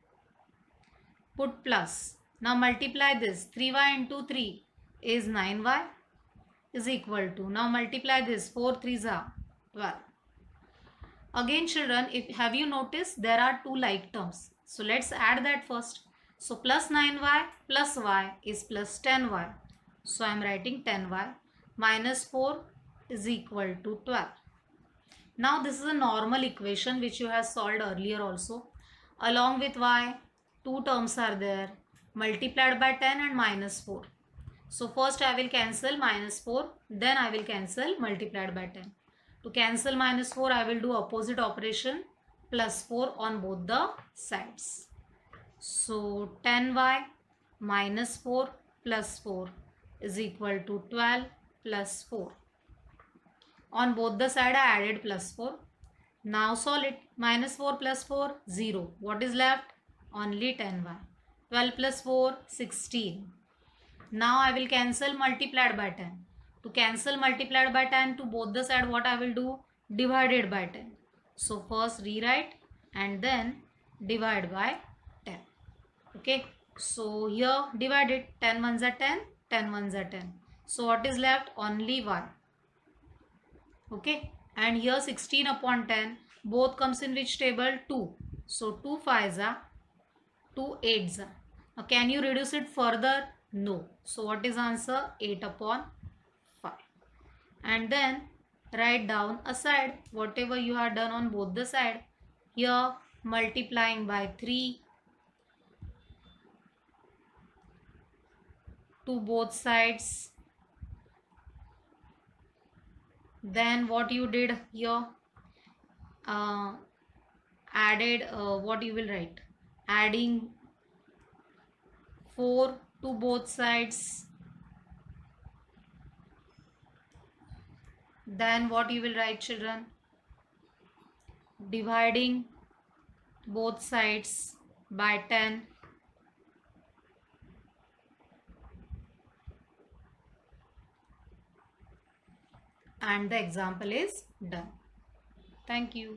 Put plus. Now multiply this. three y into three is nine y is equal to. Now multiply this. four threes are twelve. Again children, if have you noticed there are two like terms. So let's add that first. So plus nine y plus y is plus ten y. So I am writing ten y minus four is equal to twelve. Now this is a normal equation which you have solved earlier also. Along with y, two terms are there, multiplied by ten and minus four. So first I will cancel minus four, then I will cancel multiplied by ten. To cancel minus four, I will do opposite operation, plus four on both the sides. So ten y minus four plus four is equal to twelve plus four. On both the side I added plus four. Now solve it. Minus four plus four, zero. What is left? Only ten y. twelve plus four, sixteen. Now I will cancel multiplied by ten. To cancel multiplied by ten to both the side, what I will do? Divided by ten. So first rewrite and then divide by ten. Okay. So here divided, ten ones are ten, ten ones are ten. So what is left? Only y. Okay. And here sixteen upon ten, both comes in which table? two. So two fives are, two eights are. Now can you reduce it further? No. So what is answer? eight upon five. And then write down aside whatever you have done on both the side. Here multiplying by three to both sides. Then what you did here? Uh, added uh, what you will write? Adding four to both sides. Then what you will write children? Dividing both sides by ten. And the example is done. Thank you.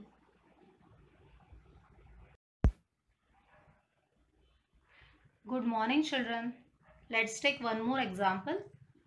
Good morning children. Let's take one more example.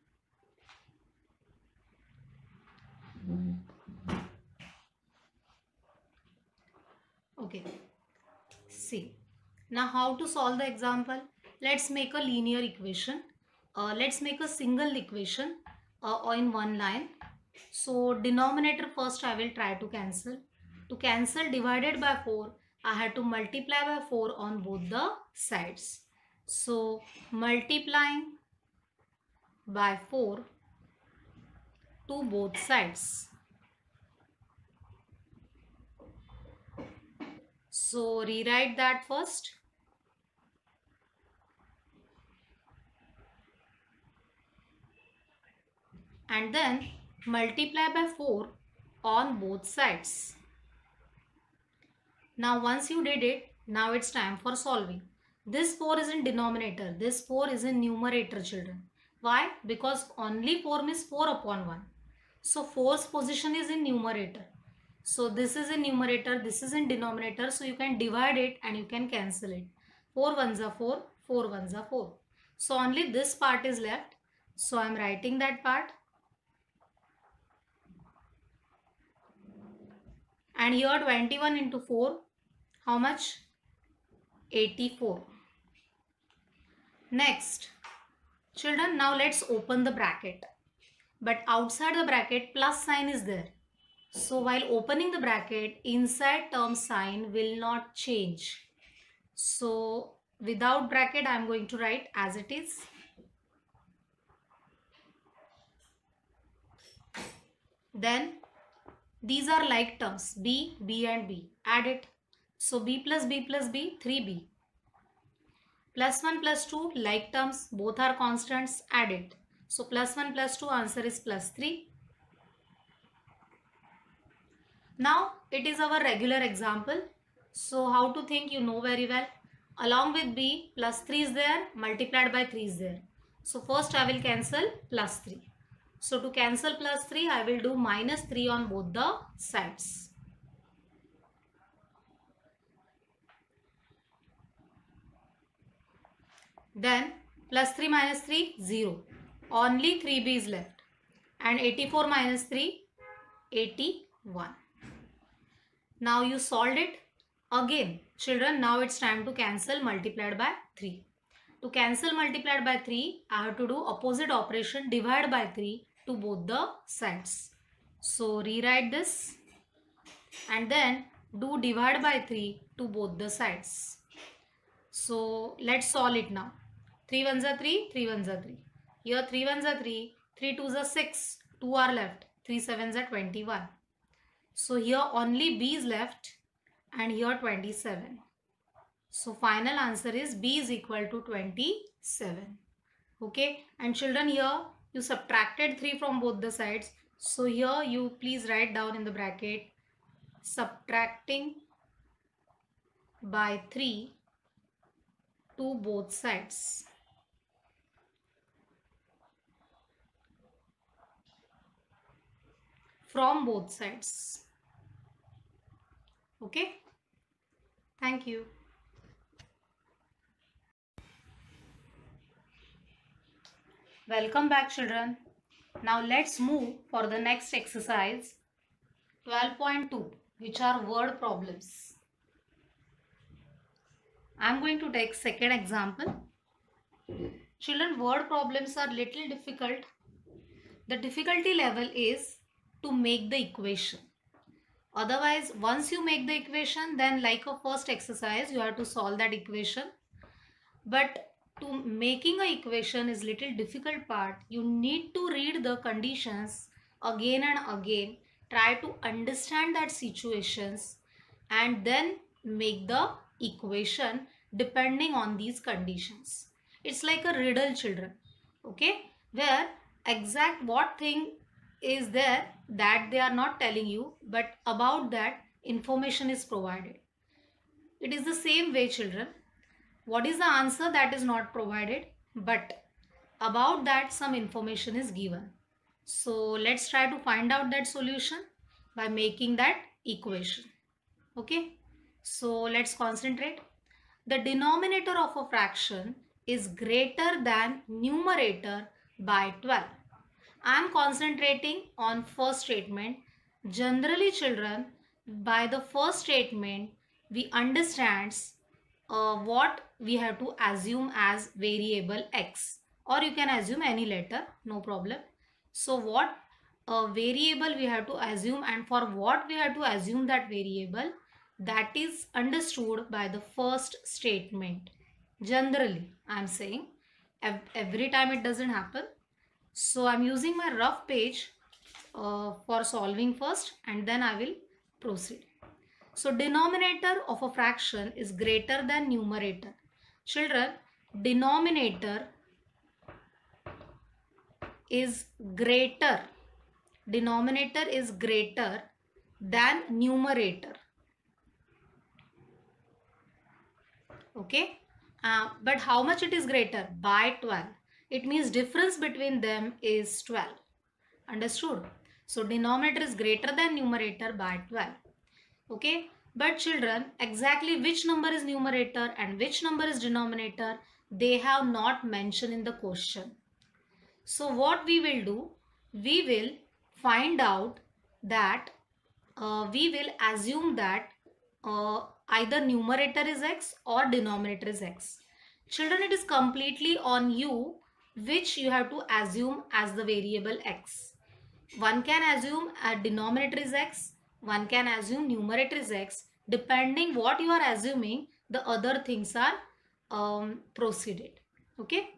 Okay. See. Now how to solve the example? Let's make a linear equation. Uh, let's make a single equation uh, in one line. So denominator first I will try to cancel. To cancel divided by four, I had to multiply by four on both the sides. So multiplying by four to both sides. So rewrite that first. And then multiply by four on both sides. Now once you did it, now it's time for solving. This four is in denominator, this four is in numerator, children. Why? Because only four means four upon one. So four's position is in numerator. So this is in numerator, this is in denominator. So you can divide it and you can cancel it. four ones are four, four ones are four. So only this part is left. So I am writing that part. And here twenty-one into four, how much? eighty-four. Next, children, now let's open the bracket. But outside the bracket, plus sign is there. So while opening the bracket, inside term sign will not change. So without bracket, I am going to write as it is. Then these are like terms, b, b and b. Add it. So b plus b plus b, three b. Plus one plus two, like terms, both are constants, add it. So plus one plus two, answer is plus three. Now it is our regular example. So how to think, you know very well. Along with b, plus three is there, multiplied by three is there. So first I will cancel plus three. So to cancel plus three, I will do minus three on both the sides. Then plus three minus three, zero. Only three b is left. And eighty-four minus three, eighty-one. Now you solved it. Again, children, now it's time to cancel multiplied by three. To cancel multiplied by three, I have to do opposite operation, divide by three to both the sides. So rewrite this and then do divide by three to both the sides. So let's solve it now. three ones are three, three ones are three. Here three ones are three, three twos are six, two are left, three sevens are twenty-one. So here only b is left and here twenty-seven. So final answer is b is equal to twenty-seven. Okay, and children, here you subtracted three from both the sides. So here you please write down in the bracket subtracting by three to both sides. From both sides. Okay. Thank you. Welcome back, children. Now let's move for the next exercise twelve point two, which are word problems. I am going to take second example. Children, word problems are little difficult. The difficulty level is to make the equation. Otherwise, once you make the equation, then like a first exercise, you have to solve that equation. But to making an equation is little difficult part. You need to read the conditions again and again. Try to understand that situations and then make the equation depending on these conditions. It's like a riddle, children. Okay, where exact what thing is there that they are not telling you, but about that information is provided. It is the same way, children. What is the answer that is not provided, but about that some information is given. So let's try to find out that solution by making that equation. Okay, so let's concentrate. The denominator of a fraction is greater than numerator by twelve. I am concentrating on first statement. Generally, children, by the first statement, we understand uh, what we have to assume as variable x, or you can assume any letter, no problem. So what uh, variable we have to assume and for what we have to assume that variable, that is understood by the first statement. Generally, I am saying every time it doesn't happen. So I am using my rough page uh, for solving first and then I will proceed. So denominator of a fraction is greater than numerator. Children, denominator is greater. Denominator is greater than numerator. Okay. Uh, but how much it is greater? By twelve. It means difference between them is twelve. Understood? So denominator is greater than numerator by twelve. Okay. But children, exactly which number is numerator and which number is denominator, they have not mentioned in the question. So what we will do, we will find out that uh, we will assume that uh, either numerator is x or denominator is x. Children, it is completely on you which you have to assume as the variable x. One can assume a denominator is x, one can assume numerator is x. Depending what you are assuming, the other things are um, proceeded. Okay.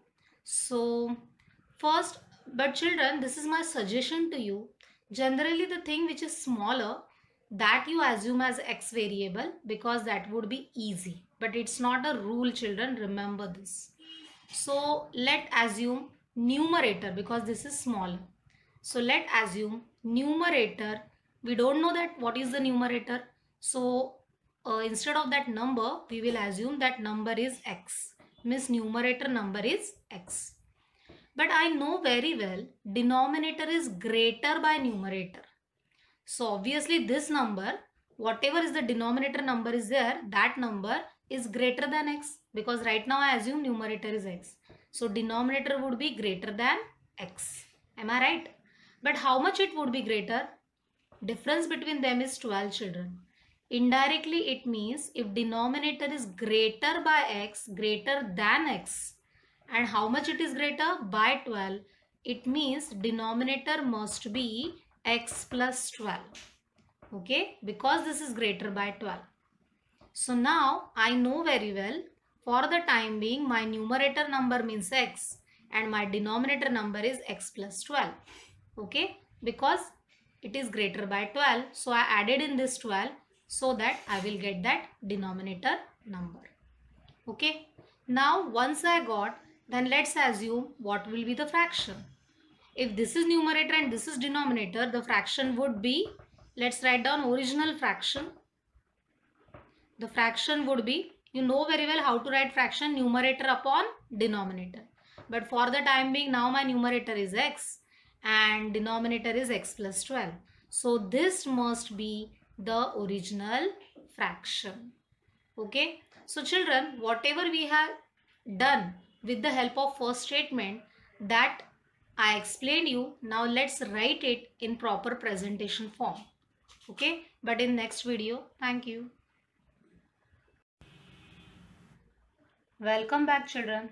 So first, but children, this is my suggestion to you. Generally, the thing which is smaller, that you assume as x variable, because that would be easy. But it's not a rule, children. Remember this. So let assume numerator, because this is smaller. So let assume numerator. We don't know that what is the numerator. So uh, instead of that number, we will assume that number is x. Means numerator number is x. But I know very well denominator is greater by numerator. So obviously this number, whatever is the denominator number is there, that number is greater than x, because right now I assume numerator is x. So denominator would be greater than x. Am I right? But how much it would be greater? Difference between them is twelve, children. Indirectly it means if denominator is greater by x, greater than x, and how much it is greater? By twelve. It means denominator must be x plus twelve. Okay, because this is greater by twelve. So now I know very well, for the time being my numerator number means x and my denominator number is x plus twelve. Okay, because it is greater by twelve, so I added in this twelve so that I will get that denominator number. Okay, now once I got, then let's assume what will be the fraction. If this is numerator and this is denominator, the fraction would be, let's write down original fraction. The fraction would be, you know very well how to write fraction, numerator upon denominator. But for the time being, now my numerator is x and denominator is x plus twelve. So this must be the original fraction. Okay. So children, whatever we have done with the help of first statement, that I explained you, now let's write it in proper presentation form. Okay. But in next video, thank you. Welcome back, children.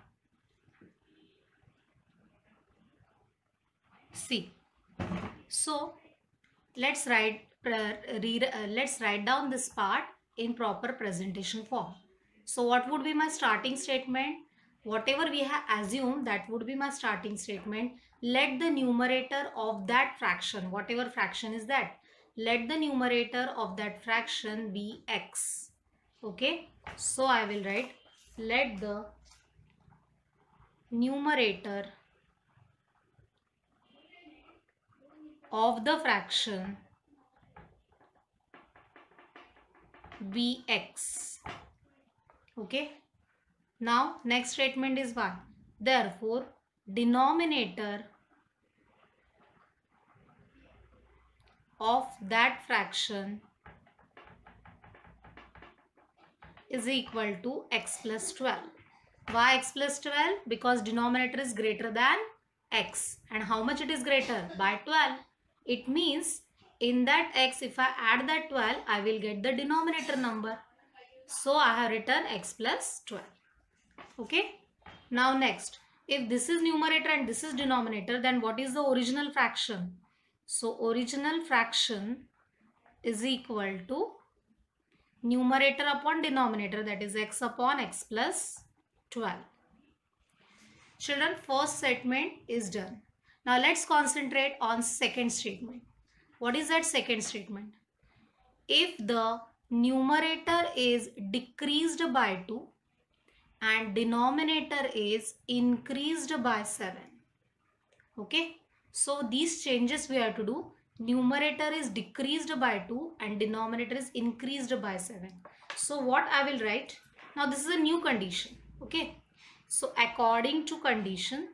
See, so let's write uh, read, uh, let's write down this part in proper presentation form. So what would be my starting statement? Whatever we have assumed, that would be my starting statement. Let the numerator of that fraction, whatever fraction is that, let the numerator of that fraction be x. Okay, so I will write, let the numerator of the fraction be x. Okay. Now next statement is what? Therefore, denominator of that fraction is equal to x plus twelve. Why x plus twelve? Because denominator is greater than x. And how much it is greater? By twelve. It means in that x, if I add that twelve, I will get the denominator number. So I have written x plus twelve. Okay. Now next, if this is numerator and this is denominator, then what is the original fraction? So original fraction is equal to numerator upon denominator, that is x upon x plus twelve. Children, first statement is done. Now let's concentrate on second statement. What is that second statement? If the numerator is decreased by two and denominator is increased by seven. Okay. So these changes we have to do. Numerator is decreased by two and denominator is increased by seven. So what I will write? Now this is a new condition. Okay. So according to condition,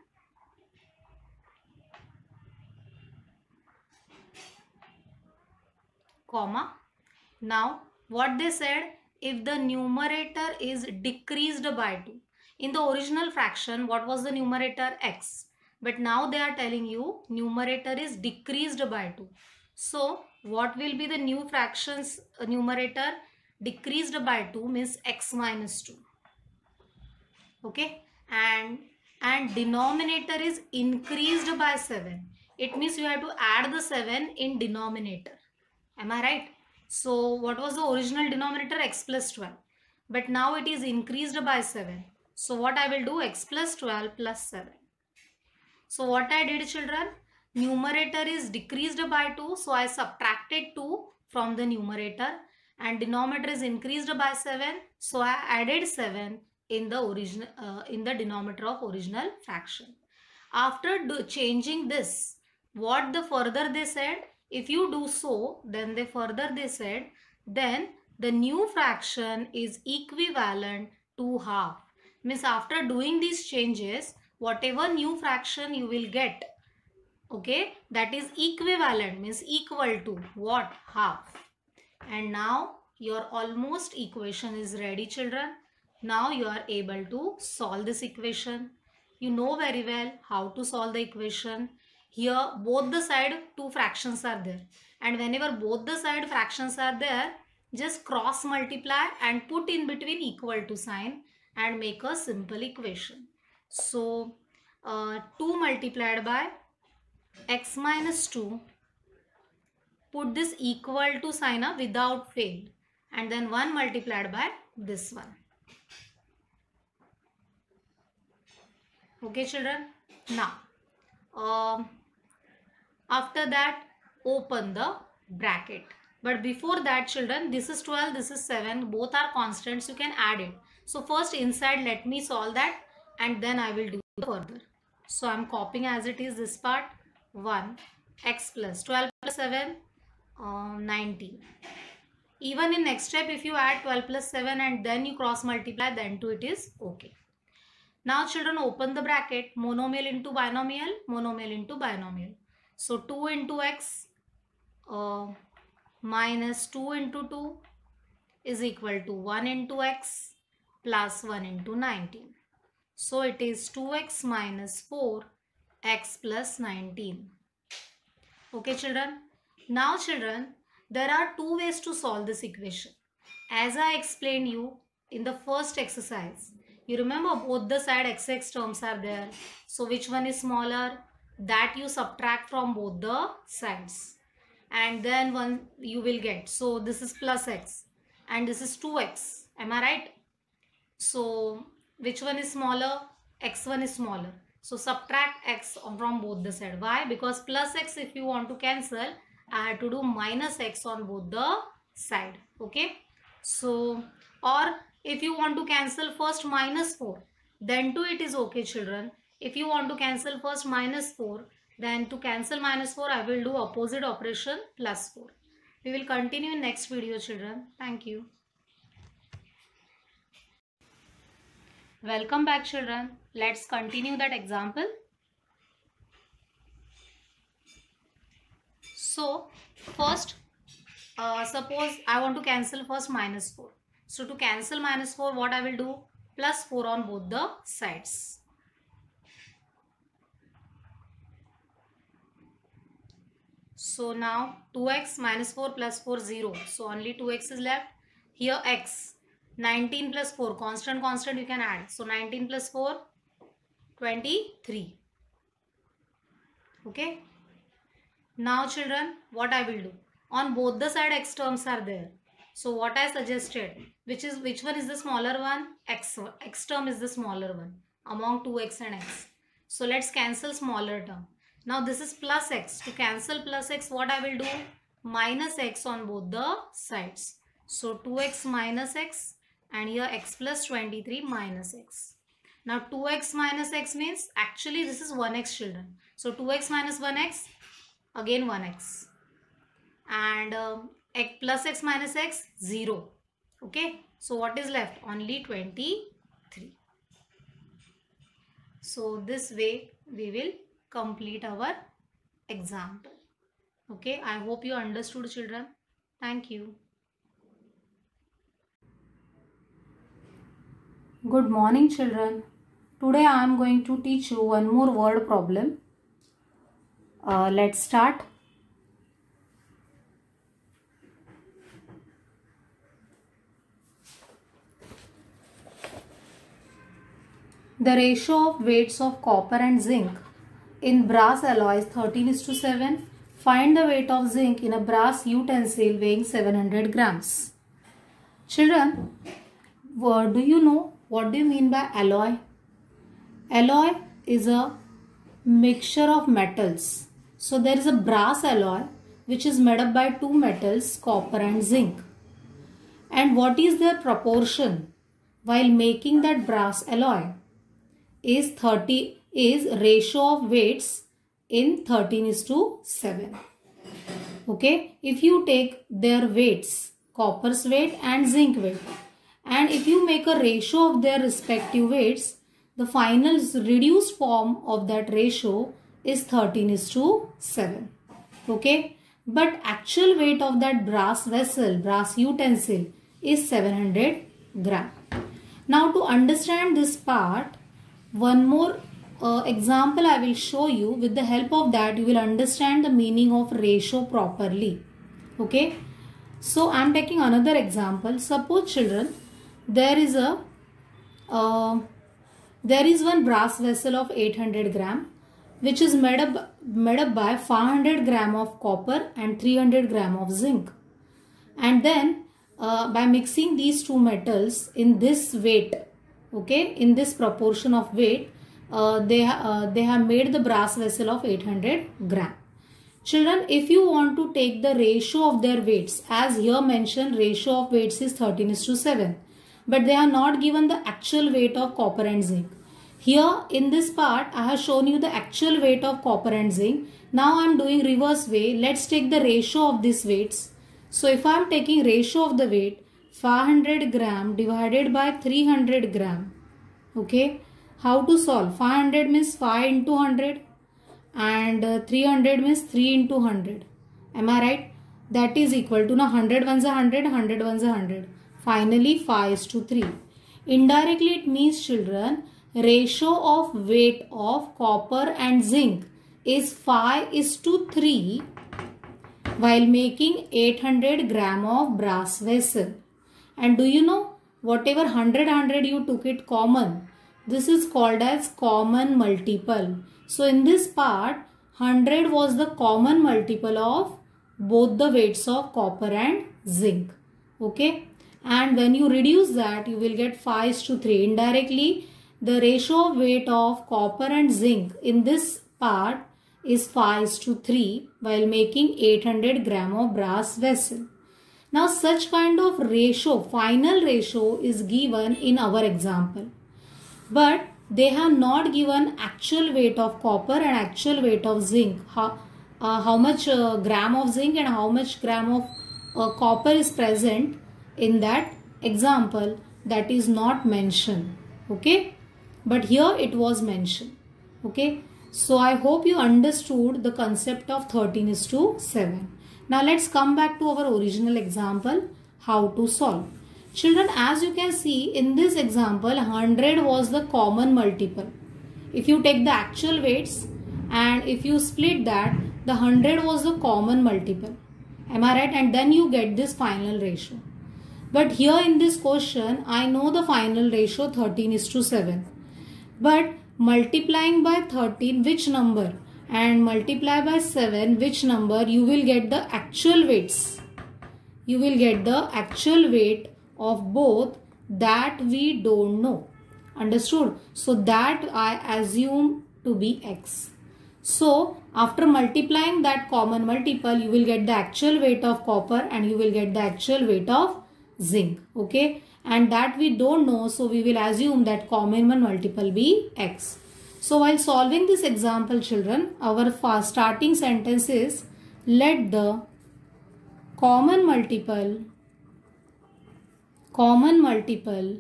comma. Now what they said, if the numerator is decreased by two. In the original fraction, what was the numerator? X. But now they are telling you numerator is decreased by two. So what will be the new fractions uh, numerator? Decreased by two means x minus two. Okay. And, and denominator is increased by seven. It means you have to add the seven in denominator. Am I right? So what was the original denominator? X plus twelve. But now it is increased by seven. So what I will do? X plus twelve plus seven. So what I did, children? Numerator is decreased by two. So I subtracted two from the numerator. And denominator is increased by seven. So I added seven in the original uh, in the denominator of original fraction. After do, changing this, what the further they said? If you do so, then they further they said, then the new fraction is equivalent to half. Means after doing these changes, whatever new fraction you will get, okay, that is equivalent, means equal to what? Half. And now your almost equation is ready, children. Now you are able to solve this equation. You know very well how to solve the equation. Here both the side two fractions are there, and whenever both the side fractions are there, just cross multiply and put in between equal to sign and make a simple equation. So uh, two multiplied by x minus two, put this equal to sign up without fail, and then one multiplied by this one. Okay, children. Now um, after that, open the bracket. But before that, children, this is twelve, this is seven. Both are constants. You can add it. So first inside, let me solve that, and then I will do further. So I am copying as it is this part. one x plus twelve plus seven, uh, nineteen. Even in next step, if you add twelve plus seven and then you cross multiply, then too it is okay. Now children, open the bracket. Monomial into binomial, monomial into binomial. So two into x uh, minus two into two is equal to one into x plus one into nineteen. So it is two x minus four, x plus nineteen. Okay, children. Now children, there are two ways to solve this equation. As I explained you in the first exercise, you remember both the side xx terms are there. So which one is smaller? That you subtract from both the sides. And then one you will get. So this is plus x and this is two x. Am I right? So which one is smaller? x one is smaller. So subtract x from both the sides. Why? Because plus x, if you want to cancel, I had to do minus x on both the side. Okay. So, or if you want to cancel first minus four, then too it is okay, children. If you want to cancel first minus four, then to cancel minus four, I will do opposite operation plus four. We will continue in next video, children. Thank you. Welcome back, children. Let's continue that example. So, first, uh, suppose I want to cancel first minus four. So, to cancel minus four, what I will do? Plus four on both the sides. So, now two x minus four plus four, zero. So, only two x is left. Here x. nineteen plus four, constant constant you can add. So nineteen plus four, twenty-three. Okay. Now children, what I will do? On both the side x terms are there. So what I suggested, which is which one is the smaller one? X, x term is the smaller one among two x and x. So let's cancel smaller term. Now this is plus x. To cancel plus x, what I will do? Minus x on both the sides. So two x minus x. And here x plus twenty-three minus x. Now two x minus x means actually this is one x, children. So two x minus one x, again one x. And uh, x plus x minus x, zero. Okay, so what is left? Only twenty-three. So this way we will complete our example. Okay, I hope you understood, children. Thank you. Good morning, children. Today I am going to teach you one more word problem. Uh, let's start. The ratio of weights of copper and zinc in brass alloy is thirteen is to seven. Find the weight of zinc in a brass utensil weighing seven hundred grams. Children, do you know what do you mean by alloy? Alloy is a mixture of metals. So there is a brass alloy which is made up by two metals, copper and zinc. And what is their proportion while making that brass alloy? Is thirty is ratio of weights in thirteen is to seven. Okay, if you take their weights, copper's weight and zinc weight, and if you make a ratio of their respective weights, the final reduced form of that ratio is thirteen is to seven. Okay, but actual weight of that brass vessel, brass utensil is seven hundred gram. Now to understand this part, one more uh, example I will show you. With the help of that you will understand the meaning of ratio properly. Okay, so I am taking another example. Suppose, children, there is a uh, there is one brass vessel of eight hundred gram which is made up made up by five hundred gram of copper and three hundred gram of zinc, and then uh, by mixing these two metals in this weight, okay, in this proportion of weight, uh, they, uh, they have made the brass vessel of eight hundred gram. Children, if you want to take the ratio of their weights, as here mentioned, ratio of weights is thirteen is to seven, but they are not given the actual weight of copper and zinc. Here in this part I have shown you the actual weight of copper and zinc. Now I am doing reverse way. Let's take the ratio of these weights. So if I am taking ratio of the weight, five hundred gram divided by three hundred gram. Okay, how to solve? five hundred means five into one hundred and uh, three hundred means three into one hundred. Am I right? That is equal to, now one hundred ones are one hundred, one hundred ones are one hundred. Finally five is to three. Indirectly it means, children, ratio of weight of copper and zinc is five is to three while making eight hundred gram of brass vessel. And do you know, whatever one hundred, one hundred you took it common, this is called as common multiple. So in this part, one hundred was the common multiple of both the weights of copper and zinc. Okay, and when you reduce that, you will get five is to three. Indirectly, the ratio of weight of copper and zinc in this part is five is to three while making eight hundred gram of brass vessel. Now such kind of ratio, final ratio, is given in our example, but they have not given actual weight of copper and actual weight of zinc. How, uh, how much uh, gram of zinc and how much gram of uh, copper is present in that example, that is not mentioned. Okay, but here it was mentioned. Okay, so I hope you understood the concept of thirteen is to seven. Now let's come back to our original example, how to solve. Children, as you can see in this example, one hundred was the common multiple. If you take the actual weights and if you split that, the one hundred was the common multiple. Am I right? And then you get this final ratio. But here in this question, I know the final ratio thirteen is to seven. But multiplying by thirteen, which number? And multiply by seven, which number? You will get the actual weights. You will get the actual weight of both that we don't know. Understood? So that I assume to be x. So after multiplying that common multiple, you will get the actual weight of copper and you will get the actual weight of zinc. Okay, and that we don't know, so we will assume that common multiple be x. So while solving this example, children, our first starting sentence is, let the common multiple common multiple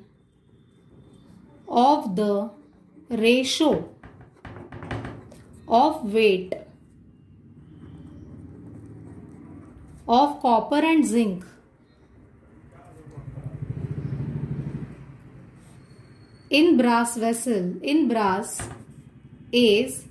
of the ratio of weight of copper and zinc in brass vessel in brass is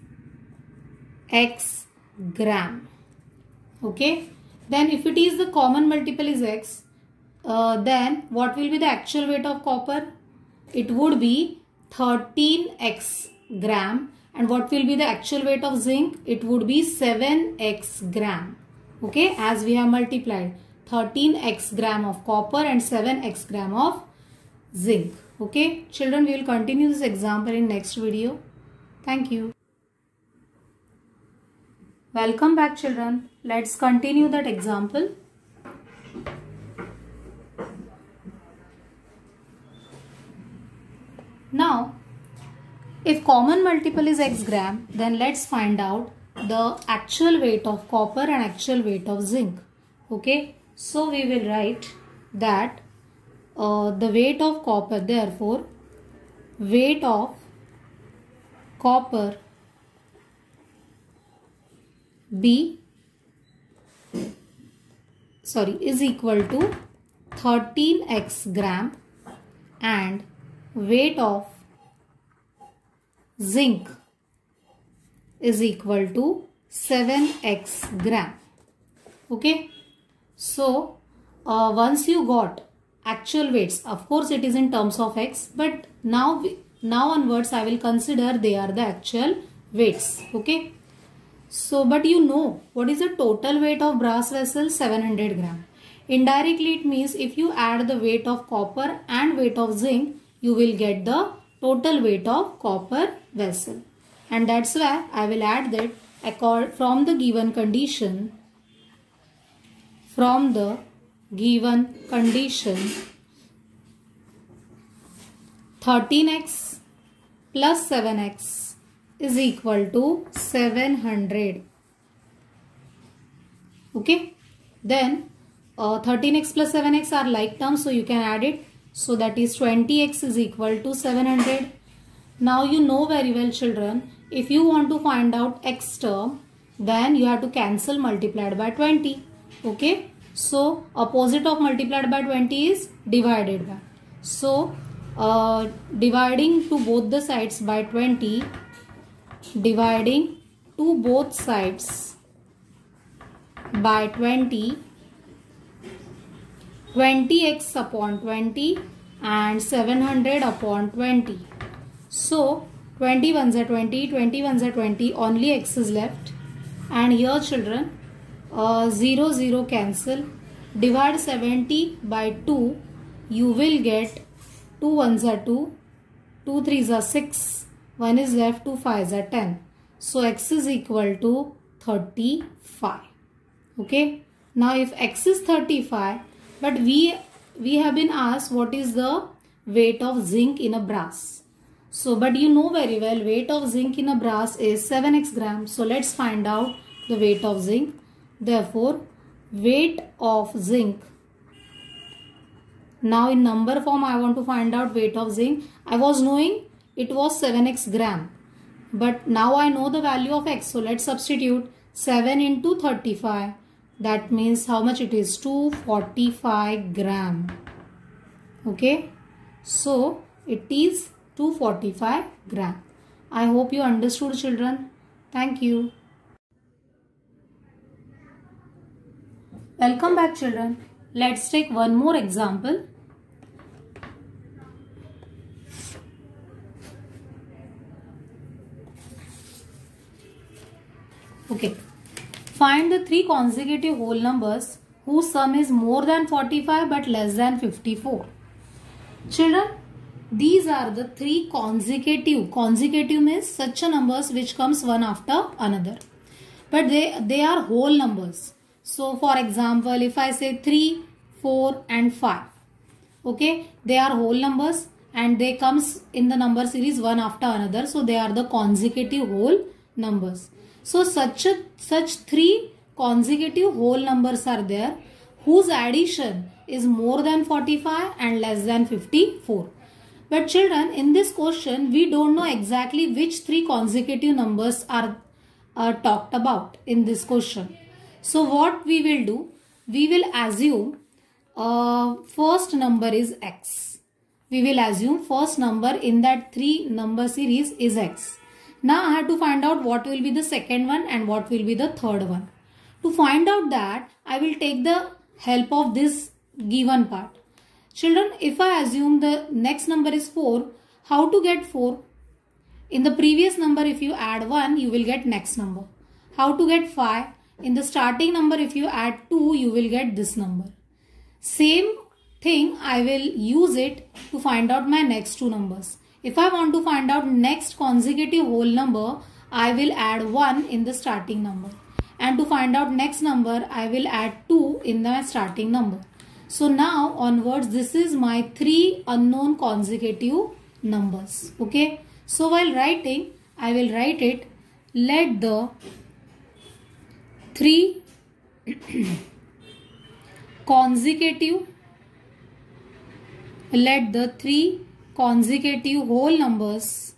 x gram. Okay, then if it is the common multiple is x, uh, then what will be the actual weight of copper? It would be thirteen x gram. And what will be the actual weight of zinc? It would be seven x gram. Okay, as we have multiplied thirteen x gram of copper and seven x gram of zinc. Okay, children, we will continue this example in next video. Thank you. Welcome back, children. Let's continue that example. Now, if common multiple is x gram, then let's find out the actual weight of copper and actual weight of zinc. Okay, so we will write that uh, the weight of copper, therefore weight of copper B sorry is equal to thirteen x gram and weight of zinc is equal to seven x gram. Okay, so uh, once you got actual weights, of course it is in terms of x, but now now onwards I will consider they are the actual weights. Okay, so but you know what is the total weight of brass vessel? seven hundred gram. Indirectly it means if you add the weight of copper and weight of zinc, you will get the total weight of copper vessel, and that's why I will add that accord from the given condition from the given condition thirteen x plus seven x is equal to seven hundred. Okay, then uh, thirteen x plus seven x are like terms, so you can add it. So that is twenty x is equal to seven hundred. Now you know very well, children, if you want to find out x term, then you have to cancel multiplied by twenty. Okay, so opposite of multiplied by twenty is divided by. So uh, dividing to both the sides by twenty, dividing to both sides by twenty, twenty x upon twenty and seven hundred upon twenty. So twenty ones are twenty, twenty ones are twenty, only x is left. And here, children, uh, zero zero cancel. Divide seventy by two, you will get two ones are two, two threes are six, one is left, two fives are ten. So x is equal to thirty-five. Okay, now if x is thirty-five, but we we have been asked what is the weight of zinc in a brass. So, but you know very well weight of zinc in a brass is seven x gram. So let's find out the weight of zinc. Therefore, weight of zinc. Now in number form I want to find out weight of zinc. I was knowing it was seven x gram. But now I know the value of x. So let's substitute seven into thirty-five. That means how much it is? two hundred forty-five gram. Okay. So it is two hundred forty-five gram. I hope you understood, children. Thank you. Welcome back, children. Let's take one more example. Okay. Find the three consecutive whole numbers whose sum is more than forty-five but less than fifty-four. Children, these are the three consecutive. Consecutive means such a numbers which comes one after another. But they, they are whole numbers. So for example, if I say three, four and five. Okay, they are whole numbers and they comes in the number series one after another. So they are the consecutive whole numbers. So such a, such three consecutive whole numbers are there whose addition is more than forty-five and less than fifty-four. But children, in this question, we don't know exactly which three consecutive numbers are, are talked about in this question. So what we will do, we will assume uh, first number is x. We will assume first number in that three number series is x. Now I have to find out what will be the second one and what will be the third one. To find out that, I will take the help of this given part. Children, if I assume the next number is four, how to get four? In the previous number, if you add one, you will get next number. How to get five? In the starting number, if you add two, you will get this number. Same thing, I will use it to find out my next two numbers. If I want to find out next consecutive whole number, I will add one in the starting number. And to find out next number, I will add two in the starting number. So now onwards, this is my three unknown consecutive numbers. Okay. So while writing, I will write it, let the three consecutive, let the three consecutive whole numbers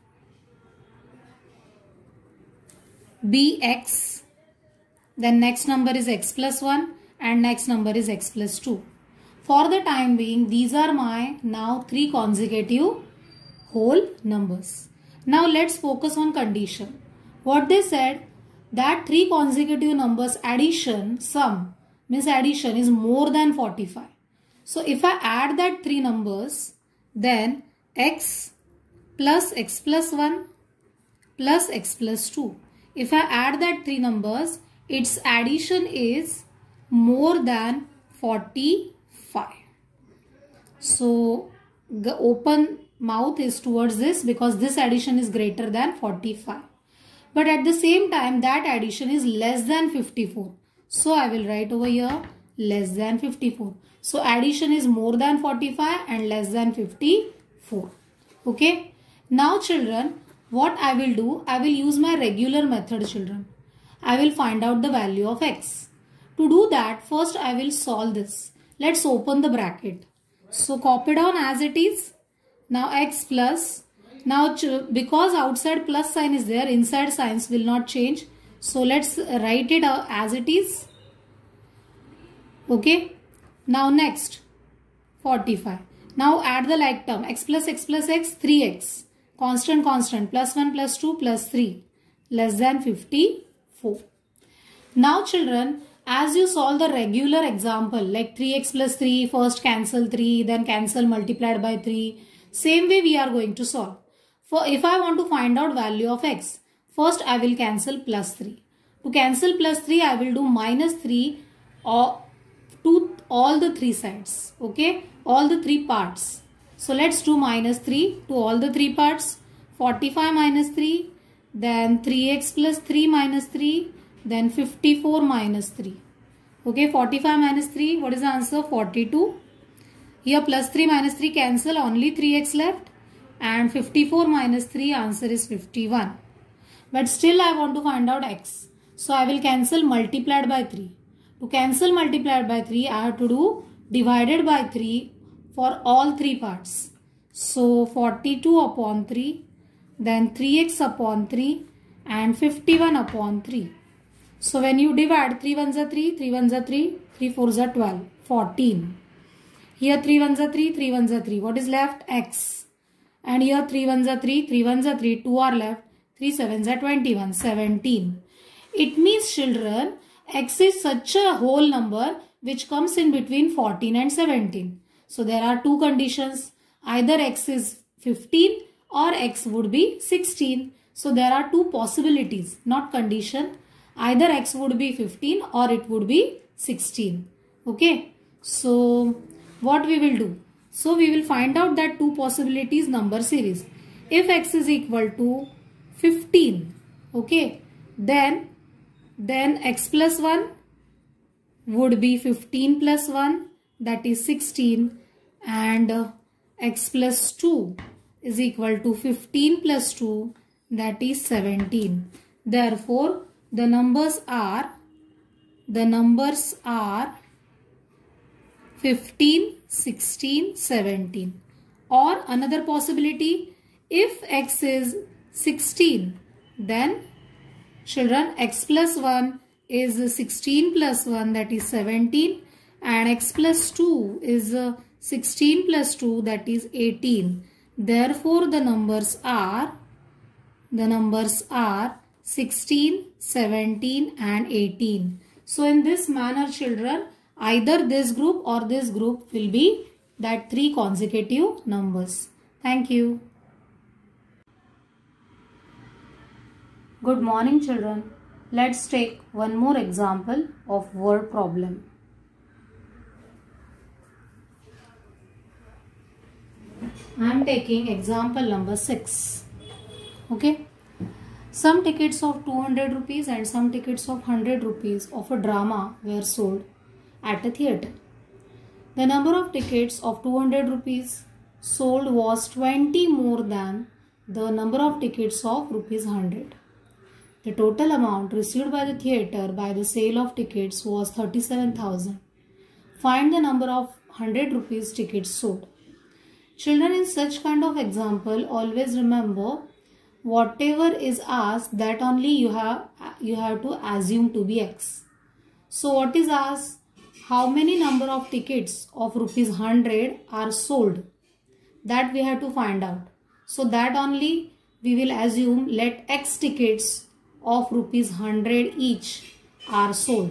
be x. Then next number is x plus one and next number is x plus two. For the time being, these are my now three consecutive whole numbers. Now let's focus on condition. What they said, that three consecutive numbers addition, sum, means addition is more than forty-five. So if I add that three numbers, then x plus x plus one plus x plus two. If I add that three numbers, its addition is more than forty-five. So the open mouth is towards this because this addition is greater than forty-five. But at the same time, that addition is less than fifty-four. So I will write over here less than fifty-four. So addition is more than forty-five and less than fifty-four. Okay. Now children, what I will do, I will use my regular method children. I will find out the value of x. To do that, first I will solve this. Let's open the bracket. So copy down as it is. Now x plus. Now because outside plus sign is there, inside signs will not change. So let's write it as it is. Okay. Now next forty-five. Now add the like term. X plus x plus x, three x. Constant constant. Plus one plus two plus three. Less than fifty-four. Now children, as you solve the regular example like three x plus three, first cancel three, then cancel multiplied by three. Same way we are going to solve. For if I want to find out value of x, first I will cancel plus three. To cancel plus three, I will do minus three or to all the three sides. Okay, all the three parts. So let's do minus three to all the three parts. forty-five minus three, then three x plus three minus three, then fifty-four minus three. Okay, forty-five minus three, what is the answer? forty-two. Here plus three minus three cancel, only three x left. And fifty-four minus three, answer is fifty-one. But still I want to find out x. So I will cancel multiplied by three. To cancel multiplied by three, I have to do divided by three for all three parts. So forty-two upon three, then three x upon three and fifty-one upon three. So when you divide, three ones are three, three ones are three, three fours are twelve, fourteen. Here three ones are three, three ones are three. What is left? X. And here three ones are three, three ones are three, two are left, three sevens are twenty-one, seventeen. It means children, x is such a whole number which comes in between fourteen and seventeen. So there are two conditions. Either x is fifteen or x would be sixteen. So there are two possibilities, not condition. Either x would be fifteen or it would be sixteen. Okay. So what we will do? So we will find out that two possibilities number series. If x is equal to fifteen, okay, then, then x plus one would be fifteen plus one, that is sixteen, and uh, x plus two is equal to fifteen plus two, that is seventeen. Therefore, the numbers are, the numbers are fifteen, sixteen, seventeen. Or another possibility, if x is sixteen, then children, x plus one is sixteen plus one, that is seventeen, and x plus two is sixteen plus two, that is eighteen. Therefore, the numbers are the numbers are sixteen, seventeen and eighteen. So in this manner, children, either this group or this group will be that three consecutive numbers. Thank you. Good morning, children. Let's take one more example of word problem. I am taking example number six. Okay. Some tickets of two hundred rupees and some tickets of one hundred rupees of a drama were sold at a theatre. The number of tickets of two hundred rupees sold was twenty more than the number of tickets of rupees one hundred. The total amount received by the theatre by the sale of tickets was thirty-seven thousand. Find the number of one hundred rupees tickets sold. Children, in such kind of example, always remember whatever is asked, that only you have you have to assume to be x. So what is asked? How many number of tickets of rupees one hundred are sold? That we have to find out. So that only we will assume let x tickets of rupees one hundred each are sold.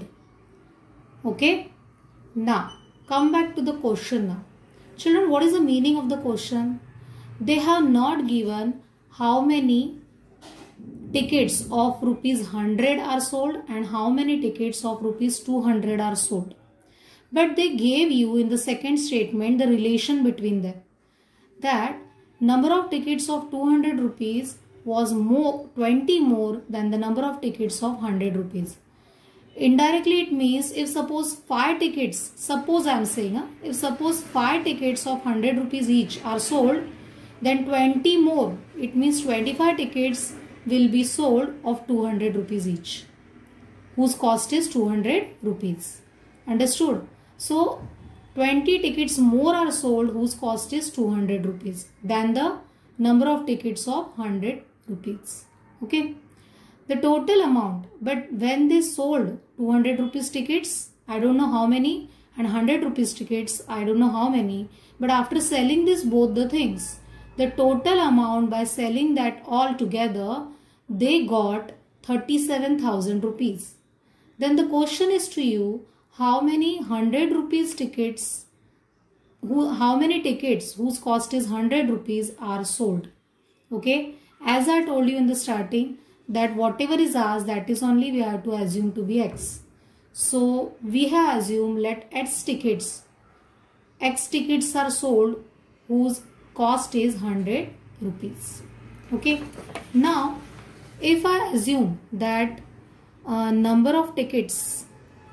Okay. Now come back to the question now. Children, what is the meaning of the question? They have not given how many tickets of rupees one hundred are sold and how many tickets of rupees two hundred are sold. But they gave you in the second statement the relation between them. That number of tickets of two hundred rupees was more twenty more than the number of tickets of one hundred rupees. Indirectly it means if suppose five tickets, suppose I am saying, uh, if suppose five tickets of one hundred rupees each are sold, then twenty more, it means twenty-five tickets will be sold of two hundred rupees each, whose cost is two hundred rupees. Understood? So twenty tickets more are sold whose cost is two hundred rupees than the number of tickets of one hundred rupees. Okay. The total amount, but when they sold two hundred rupees tickets, I don't know how many, and one hundred rupees tickets, I don't know how many, but after selling this both the things, the total amount by selling that all together, they got thirty-seven thousand rupees. Then the question is to you, how many one hundred rupees tickets, who, how many tickets whose cost is one hundred rupees are sold? Okay, as I told you in the starting, that whatever is asked, that is only we have to assume to be x. So we have assumed let x tickets, x tickets are sold whose cost is one hundred rupees. Okay. Now if I assume that uh, number of tickets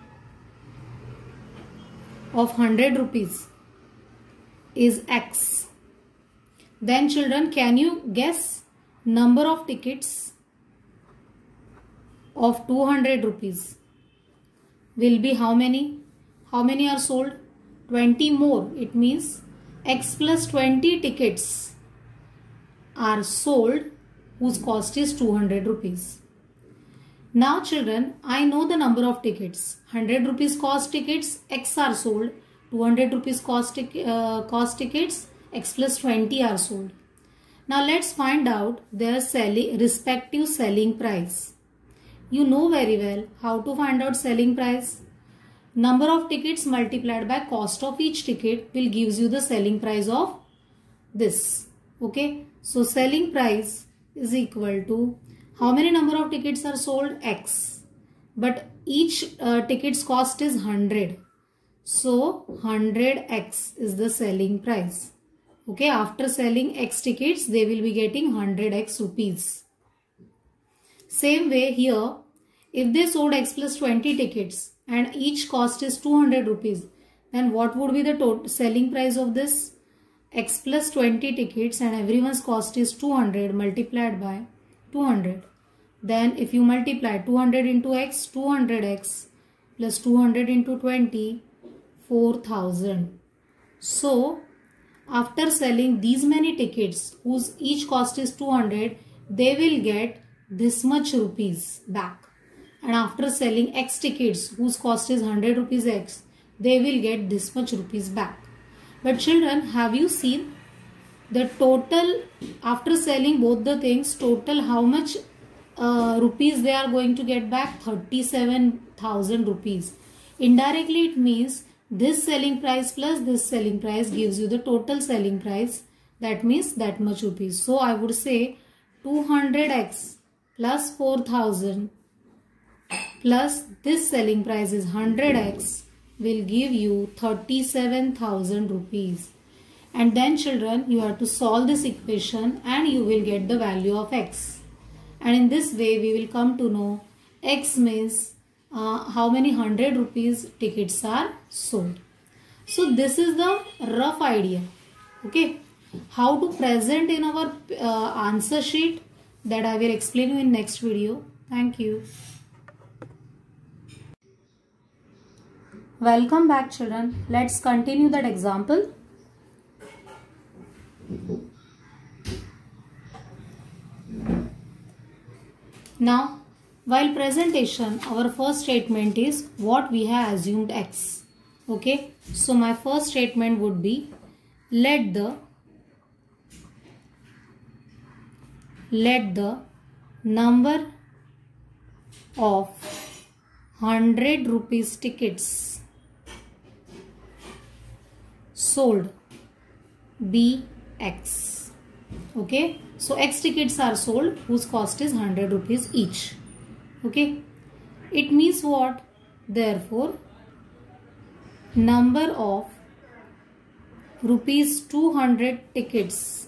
of one hundred rupees is x, then children, can you guess number of tickets of two hundred rupees will be how many? How many are sold? twenty more. It means x plus twenty tickets are sold whose cost is two hundred rupees. Now children, I know the number of tickets. one hundred rupees cost tickets, x are sold. two hundred rupees cost, uh, cost tickets, x plus twenty are sold. Now let's find out their selling, respective selling price. You know very well how to find out selling price. Number of tickets multiplied by cost of each ticket will gives you the selling price of this. Okay. So selling price is equal to how many number of tickets are sold? X. But each uh, ticket's cost is one hundred. So one hundred x is the selling price. Okay. After selling x tickets, they will be getting one hundred x rupees. Same way here, if they sold x plus twenty tickets and each cost is two hundred rupees, then what would be the total selling price of this? X plus twenty tickets and everyone's cost is two hundred multiplied by two hundred. Then if you multiply two hundred into x, two hundred x plus two hundred into twenty, four thousand. So after selling these many tickets whose each cost is two hundred, they will get this much rupees back. And after selling X tickets whose cost is one hundred rupees X, they will get this much rupees back. But children, have you seen the total after selling both the things, total how much uh, rupees they are going to get back? thirty-seven thousand rupees. Indirectly it means this selling price plus this selling price gives you the total selling price. That means that much rupees. So I would say two hundred X plus four thousand plus this selling price is one hundred X will give you thirty-seven thousand rupees. And then children, you have to solve this equation and you will get the value of X. And in this way we will come to know X means uh, how many one hundred rupees tickets are sold. So this is the rough idea. Okay. How to present in our uh, answer sheet, that I will explain you in next video. Thank you. Welcome back children. Let's continue that example. Now, while presentation, our first statement is what we have assumed X. Okay. So my first statement would be, let the let the number of one hundred rupees tickets sold be X. Okay. So X tickets are sold whose cost is one hundred rupees each. Okay. It means what? Therefore, number of rupees two hundred tickets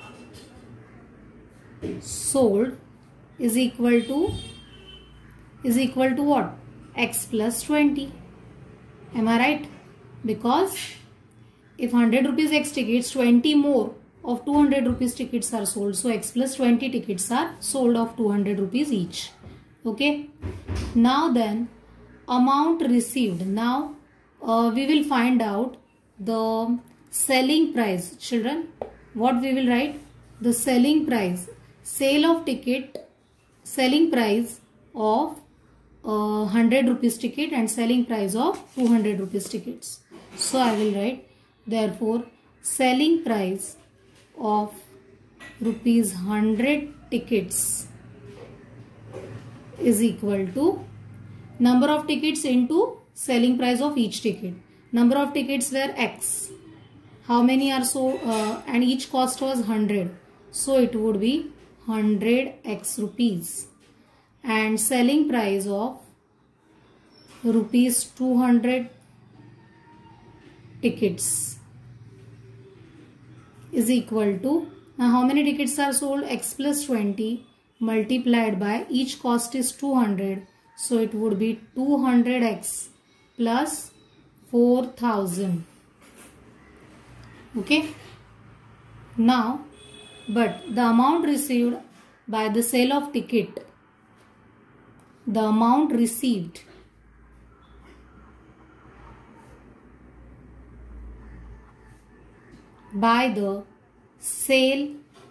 sold is equal to is equal to what? X plus twenty. Am I right? Because if one hundred rupees X tickets, twenty more of two hundred rupees tickets are sold. So X plus twenty tickets are sold of two hundred rupees each. Okay. Now then, amount received. Now uh, we will find out the selling price. Children, what we will write? The selling price. Sale of ticket, selling price of uh, one hundred rupees ticket and selling price of two hundred rupees tickets. So I will write, therefore, selling price of rupees one hundred tickets is equal to number of tickets into selling price of each ticket. Number of tickets were X. How many are so uh, and each cost was one hundred. So it would be one hundred X rupees. And selling price of rupees two hundred tickets is equal to, now how many tickets are sold? X plus twenty multiplied by each cost is two hundred. So it would be two hundred X plus four thousand. Okay. Now, but the amount received by the sale of ticket, the amount received by the sale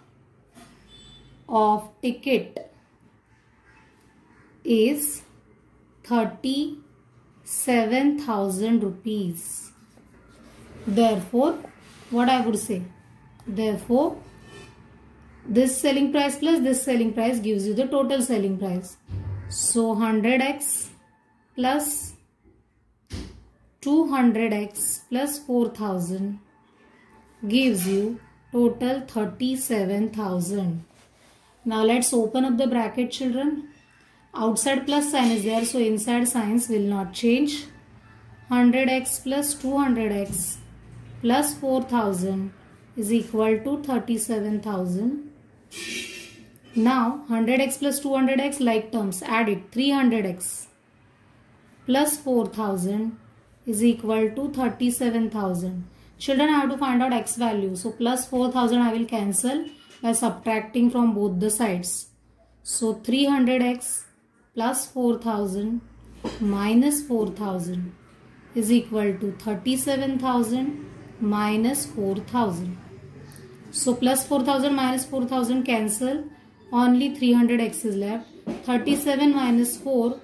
of ticket is thirty-seven thousand rupees. Therefore, what I would say? Therefore, this selling price plus this selling price gives you the total selling price. So one hundred X plus two hundred X plus four thousand gives you total thirty-seven thousand. Now let's open up the bracket children. Outside plus sign is there, so inside signs will not change. one hundred X plus two hundred X plus four thousand is equal to thirty-seven thousand. Now one hundred X plus two hundred X like terms, add it, three hundred X plus four thousand is equal to thirty-seven thousand. Children, I have to find out X value. So plus four thousand I will cancel by subtracting from both the sides. So three hundred X plus four thousand minus four thousand is equal to thirty-seven thousand minus four thousand. So plus four thousand minus four thousand cancel. Only three hundred x is left. thirty-seven minus four,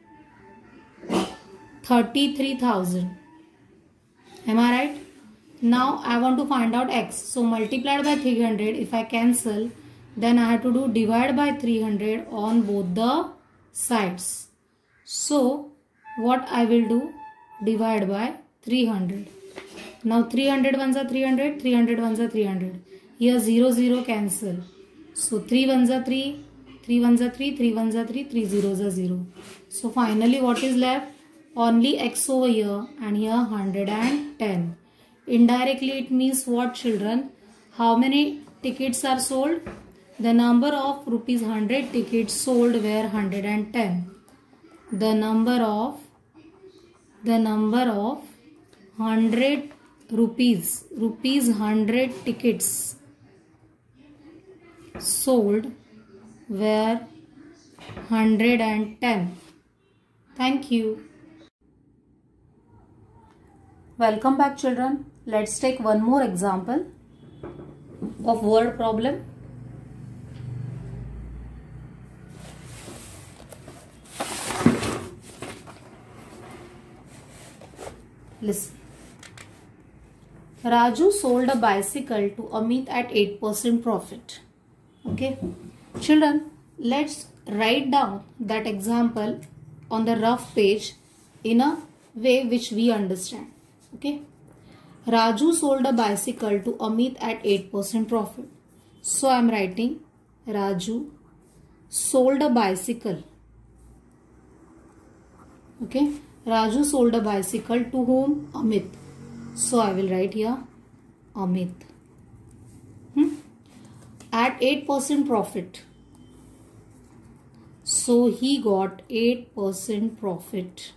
thirty-three thousand. Am I right? Now I want to find out x. So multiplied by three hundred, if I cancel, then I have to do divide by three hundred on both the sides. So what I will do? Divide by three hundred. Now three hundred ones are three hundred, three hundred ones are three hundred. Here zero, zero cancel. So three ones are three, three ones are three, three ones are three, three zeros are zero. So finally what is left? Only x over here and here one hundred ten. Indirectly it means what, children? How many tickets are sold? The number of rupees one hundred tickets sold were one hundred ten. The number of the number of one hundred rupees rupees one hundred tickets sold were one hundred ten. Thank you. Welcome back, children. Let's take one more example of word problem. Listen. Raju sold a bicycle to Amit at eight percent profit. Okay. Children, let's write down that example on the rough page in a way which we understand. Okay. Raju sold a bicycle to Amit at eight percent profit. So I am writing Raju sold a bicycle. Okay. Raju sold a bicycle to whom? Amit. So I will write here Amit. Hmm? At eight percent profit. So he got eight percent profit.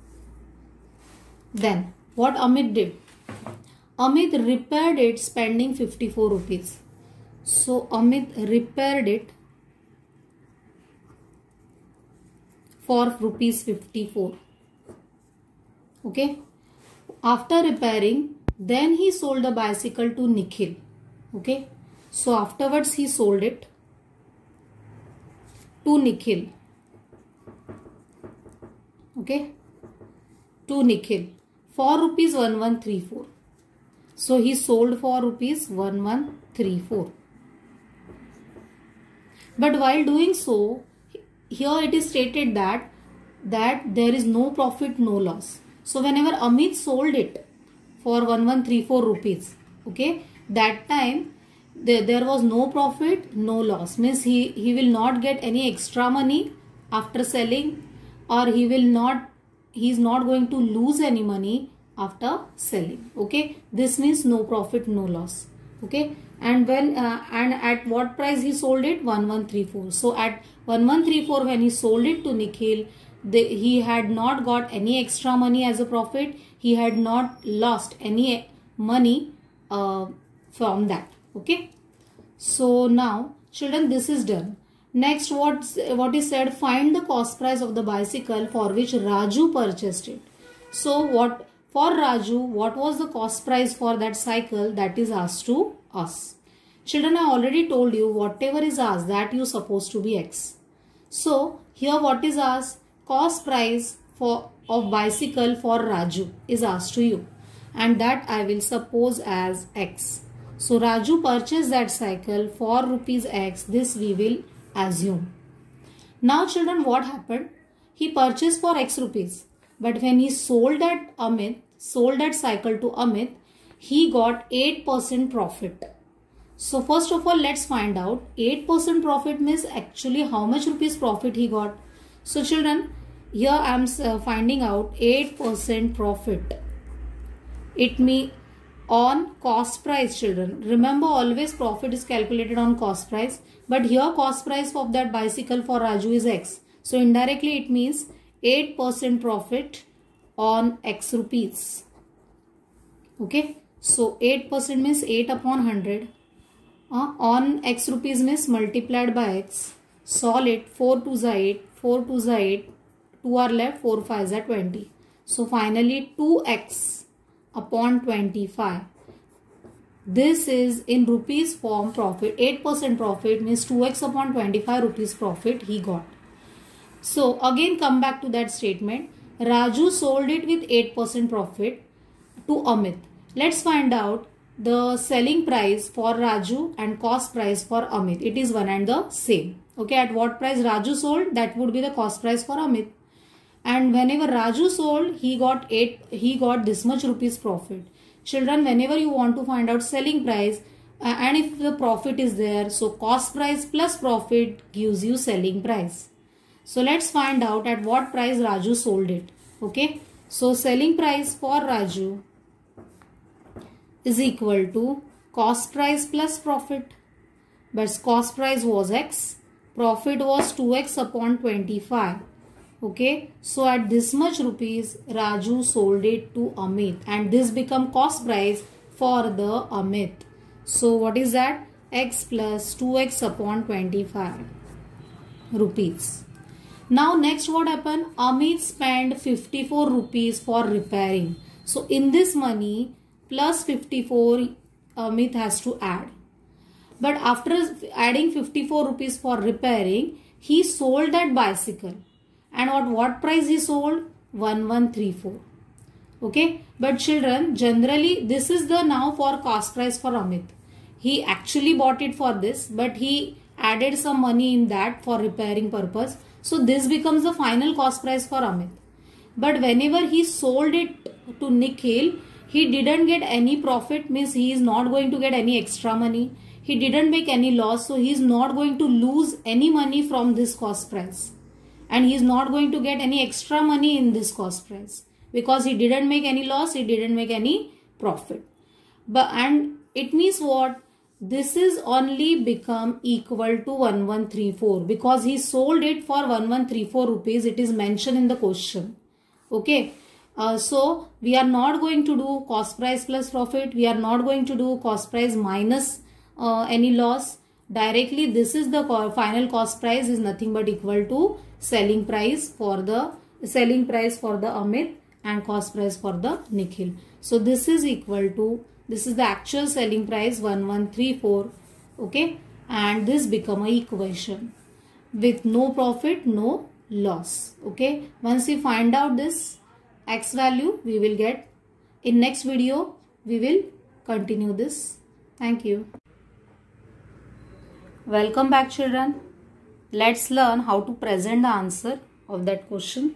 Then what Amit did? Amit repaired it spending fifty-four rupees. So Amit repaired it for rupees fifty-four. Okay. After repairing, then he sold the bicycle to Nikhil. Okay. So afterwards he sold it to Nikhil. Okay. To Nikhil for rupees one one three four. So he sold for rupees one one three four. But while doing so, here it is stated that that there is no profit, no loss. So whenever Amit sold it for one one three four rupees, okay, that time there, there was no profit, no loss. Means he, he will not get any extra money after selling, or he will not, he is not going to lose any money after selling. Okay, this means no profit, no loss. Okay, and when uh, and at what price he sold it? one one three four. So at one one three four when he sold it to Nikhil, The, he had not got any extra money as a profit. He had not lost any money uh, from that. Okay. So now, children, this is done. Next, what, what is said? Find the cost price of the bicycle for which Raju purchased it. So what for Raju, what was the cost price for that cycle? That is asked to us. Children, I already told you whatever is asked, that you supposed to be X. So here what is asked? Cost price for of bicycle for Raju is asked to you, and that I will suppose as X. So Raju purchased that cycle for rupees X. This we will assume. Now children, what happened? He purchased for X rupees, but when he sold that Amit, sold that cycle to Amit, he got eight percent profit. So first of all, let's find out eight percent profit means actually how much rupees profit he got. So children, here I am uh, finding out eight percent profit. It means on cost price, children. Remember, always profit is calculated on cost price. But here cost price of that bicycle for Raju is X. So indirectly it means eight percent profit on X rupees. Okay. So eight percent means eight upon one hundred. Uh, on X rupees means multiplied by X. Solve it. four twos are eight. four twos are eight. two are left, four fives are twenty. So finally two x upon twenty-five. This is in rupees form profit. eight percent profit means two x upon twenty-five rupees profit he got. So again come back to that statement. Raju sold it with eight percent profit to Amit. Let's find out the selling price for Raju and cost price for Amit. It is one and the same. Okay, at what price Raju sold, that would be the cost price for Amit. And whenever Raju sold, he got eight, he got this much rupees profit. Children, whenever you want to find out selling price uh, and if the profit is there, so cost price plus profit gives you selling price. So let's find out at what price Raju sold it. Okay, so selling price for Raju is equal to cost price plus profit. But cost price was x, profit was two x upon twenty-five. Okay, so at this much rupees Raju sold it to Amit and this become cost price for the Amit. So what is that? X plus two x upon twenty-five rupees. Now next what happened? Amit spent fifty-four rupees for repairing. So in this money plus fifty-four Amit has to add. But after adding fifty-four rupees for repairing, he sold that bicycle. And at what price he sold? one one three four. Okay. But children, generally this is the now for cost price for Amit. He actually bought it for this, but he added some money in that for repairing purpose. So this becomes the final cost price for Amit. But whenever he sold it to Nikhil, he didn't get any profit, means he is not going to get any extra money. He didn't make any loss, so he is not going to lose any money from this cost price. And he is not going to get any extra money in this cost price. Because he didn't make any loss, he didn't make any profit. But and it means what? This is only become equal to one one three four. Because he sold it for one one three four rupees. It is mentioned in the question. Okay. Uh, so we are not going to do cost price plus profit. We are not going to do cost price minus uh, any loss. Directly this is the final cost price is nothing but equal to selling price for the selling price for the Amit and cost price for the Nikhil. So this is equal to, this is the actual selling price one one three four. Okay. And this become a equation with no profit, no loss. Okay. Once we find out this x value, we will get in next video, we will continue this. Thank you. Welcome back children. Let's learn how to present the answer of that question.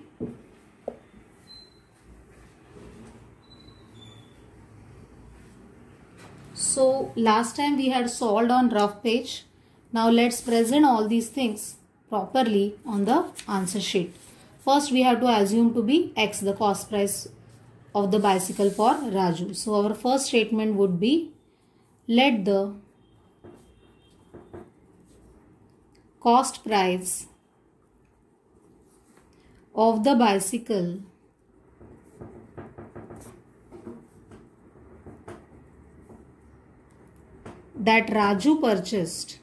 So last time we had solved on rough page. Now let's present all these things properly on the answer sheet. First we have to assume to be x, the cost price of the bicycle for Raju. So our first statement would be, let the cost price of the bicycle that Raju purchased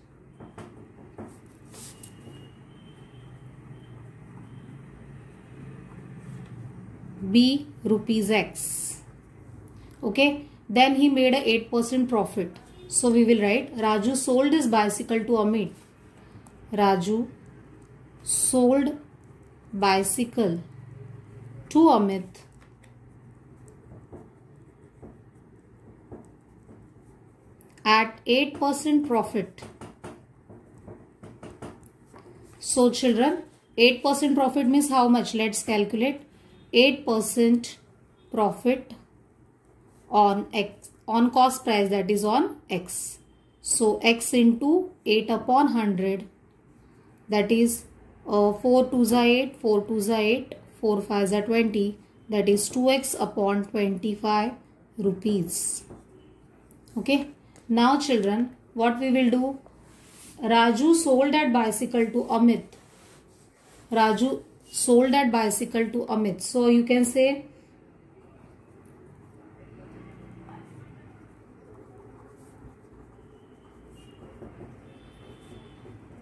be rupees x. Okay, then he made a eight percent profit. So we will write Raju sold his bicycle to Amit. Raju sold bicycle to Amit at eight percent profit. So children, eight percent profit means how much? Let's calculate. eight percent profit on x, on cost price, that is on x. So x into eight upon one hundred, that is uh, four twos are eight, four twos are eight, four fives are twenty, that is two x upon twenty-five rupees. Okay. Now children, what we will do? Raju sold that bicycle to Amit. Raju sold that bicycle to Amit. So you can say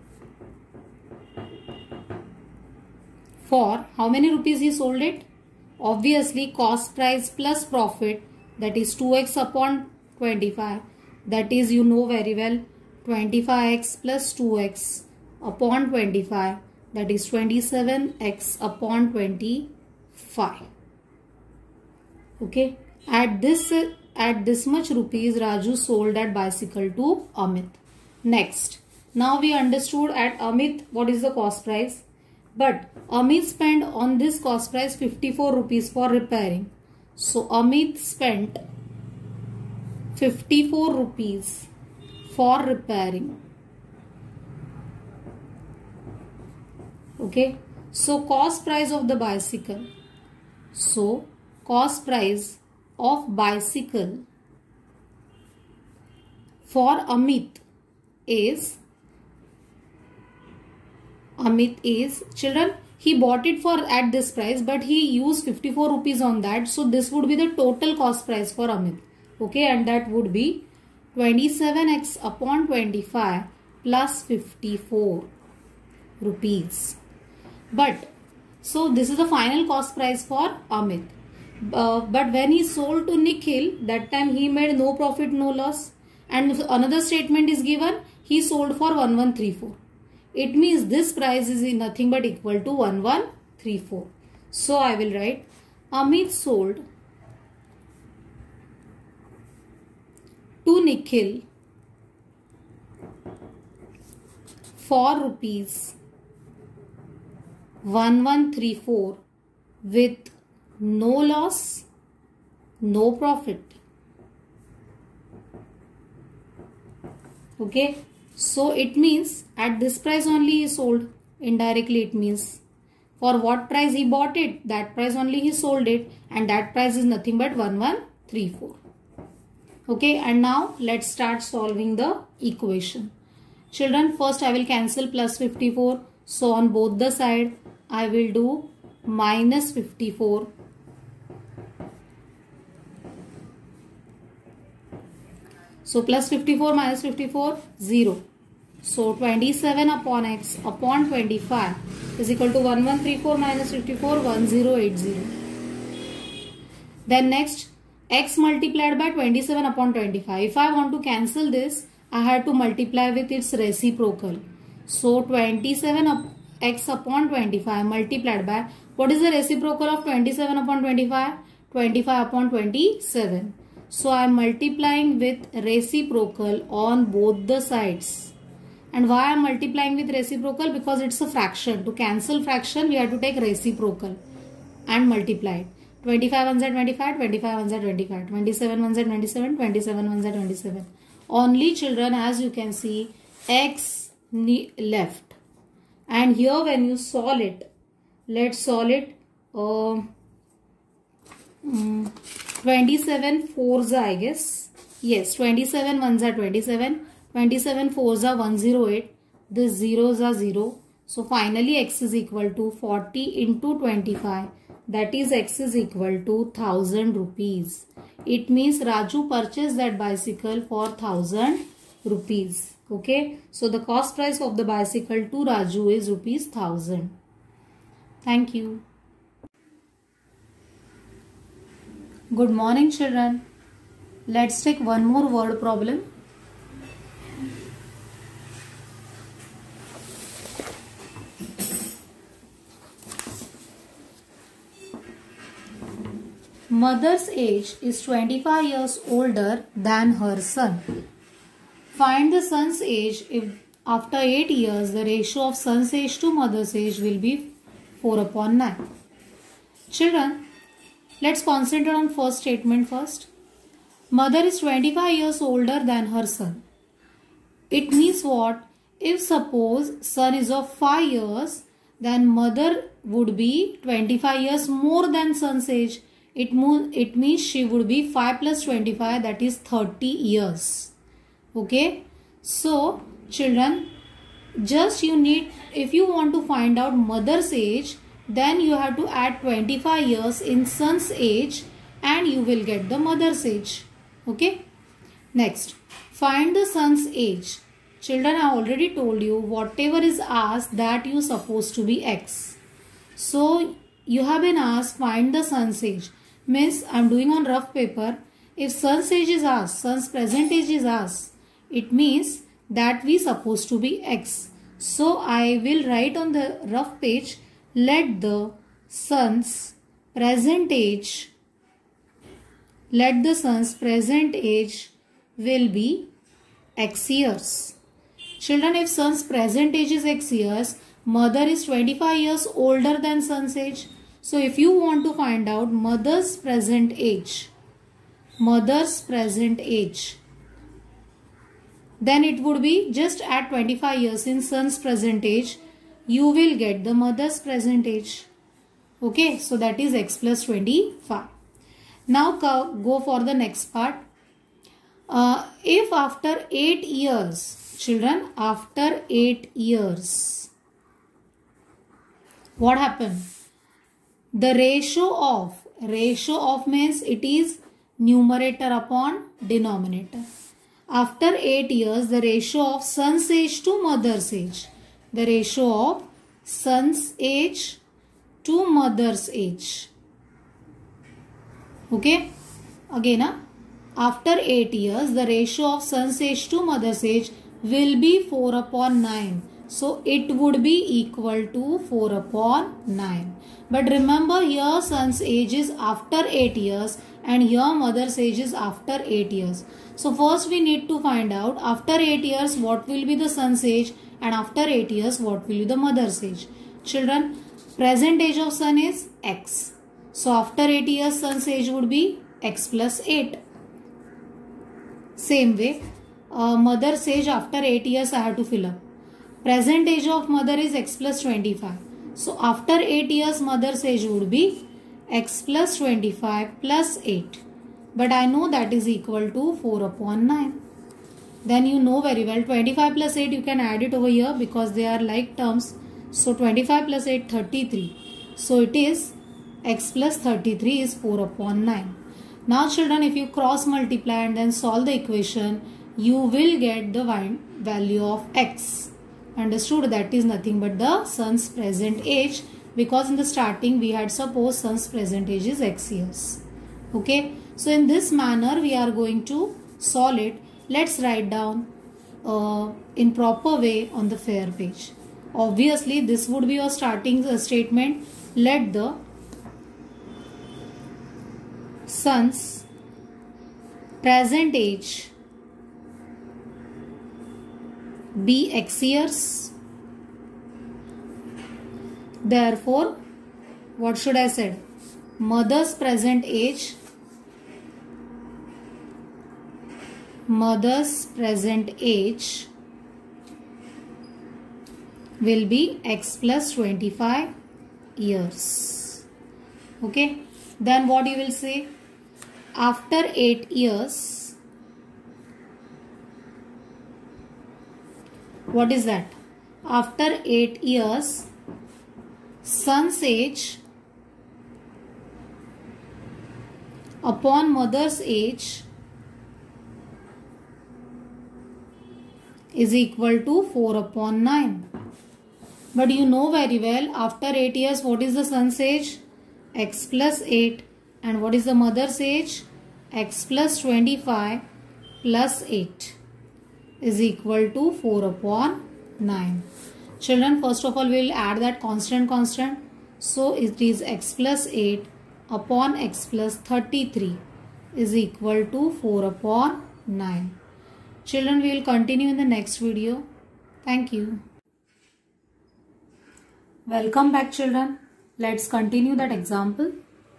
for how many rupees he sold it? obviously cost price plus profit, that is two x upon twenty-five, that is you know very well twenty-five x plus two x upon twenty-five, that is twenty-seven x upon twenty-five. Okay, at this at this much rupees Raju sold that bicycle to Amit. Next, now we understood at Amit what is the cost price, but Amit spent on this cost price fifty-four rupees for repairing. So Amit spent fifty-four rupees for repairing. Okay, so cost price of the bicycle. So cost price of bicycle for Amit is Amit is children, he bought it for at this price, but he used fifty-four rupees on that. So this would be the total cost price for Amit. Okay, and that would be twenty-seven x upon twenty-five plus fifty-four rupees. But so this is the final cost price for Amit. Uh, but when he sold to Nikhil, that time he made no profit, no loss. And another statement is given, he sold for one one three four. It means this price is nothing but equal to one one three four. So I will write Amit sold to Nikhil for rupees one one three four with no loss, no profit. Okay, so it means at this price only he sold. Indirectly it means for what price he bought it, that price only he sold it, and that price is nothing but one one three four. Okay, and now let's start solving the equation. Children, first I will cancel plus fifty-four. So on both the side I will do minus fifty-four. So plus fifty-four minus fifty-four, zero. So twenty-seven upon x upon twenty-five is equal to one one three four minus fifty-four, one zero eight zero. Then next, x multiplied by twenty-seven upon twenty-five. If I want to cancel this, I have to multiply with its reciprocal. So twenty-seven up, x upon twenty-five multiplied by, what is the reciprocal of twenty-seven upon twenty-five? twenty-five upon twenty-seven. So I am multiplying with reciprocal on both the sides. And why I am multiplying with reciprocal? Because it's a fraction. To cancel fraction, we have to take reciprocal and multiply it. twenty-five ones are twenty-five, twenty-five ones are twenty-five, twenty-seven ones are twenty-seven, twenty-seven ones are twenty-seven. Only children, as you can see, x left. And here when you solve it, let's solve it. Uh, um, twenty-seven fours are, I guess. Yes, twenty-seven ones are twenty-seven. twenty-seven fours are one zero eight. The zeros are zero. So finally x is equal to forty into twenty-five. That is x is equal to one thousand rupees. It means Raju purchased that bicycle for one thousand rupees. Okay. So the cost price of the bicycle to Raju is rupees one thousand. Thank you. Good morning, children. Let's take one more word problem. Mother's age is twenty-five years older than her son. Find the son's age if after eight years the ratio of son's age to mother's age will be four upon nine. Children, let's concentrate on first statement first. Mother is twenty-five years older than her son. It means what? If suppose son is of five years, then mother would be twenty-five years more than son's age. It, it means she would be five plus twenty-five, that is thirty years. Okay. So children, just you need, if you want to find out mother's age, then you have to add twenty-five years in son's age and you will get the mother's age. Okay. Next, find the son's age. Children, I already told you whatever is asked that you supposed to be x. So you have been asked find the sun's age. Means I am doing on rough paper. If sun's age is asked, sun's present age is asked, it means that we supposed to be X. So I will write on the rough page, let the sun's present age, let the sun's present age will be X years. Children, if sun's present age is X years, mother is twenty-five years older than sun's age. So if you want to find out mother's present age, mother's present age, then it would be just at twenty-five years in son's present age, you will get the mother's present age. Okay, so that is X plus twenty-five. Now go for the next part. Uh, if after eight years, children, after eight years, what happened? The ratio of, ratio of means it is numerator upon denominator. After eight years, the ratio of son's age to mother's age. The ratio of son's age to mother's age. Okay. Again, uh, after eight years, the ratio of son's age to mother's age will be four upon nine. So, it would be equal to four upon nine. But remember here son's age is after eight years and here mother's age is after eight years. So first we need to find out after eight years what will be the son's age and after eight years what will be the mother's age. Children, present age of son is X. So after eight years son's age would be X plus eight. Same way, uh, mother's age after eight years I have to fill up. Present age of mother is X plus twenty-five. So after eight years mother's age would be X plus twenty-five plus eight. But I know that is equal to four upon nine. Then you know very well twenty-five plus eight you can add it over here because they are like terms. So twenty-five plus eight, thirty-three. So it is X plus thirty-three is four upon nine. Now children, if you cross multiply and then solve the equation, you will get the value of X. Understood? That is nothing but the son's present age, because in the starting we had supposed son's present age is X years. Okay. So in this manner we are going to solve it. Let's write down uh, in proper way on the fair page. Obviously this would be your starting uh, statement. Let the son's present age be X years. Therefore, what should I say? Mother's present age, mother's present age will be X plus twenty-five years. Okay. Then what you will say? After eight years, what is that? After eight years, son's age upon mother's age is equal to four upon nine. But you know very well after eight years what is the son's age? X plus eight. And what is the mother's age? X plus twenty-five plus eight is equal to four upon nine. Children, first of all we will add that constant constant. So it is X plus eight upon X plus thirty-three is equal to four upon nine. Children, we will continue in the next video. Thank you. Welcome back children. Let's continue that example.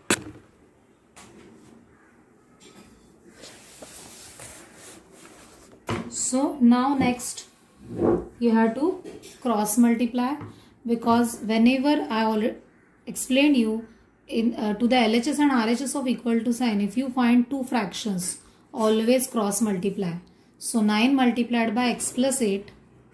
So now next you have to cross multiply, because whenever I already explained you in uh, to the L H S and R H S of equal to sign, if you find two fractions, always cross multiply. So nine multiplied by X plus eight,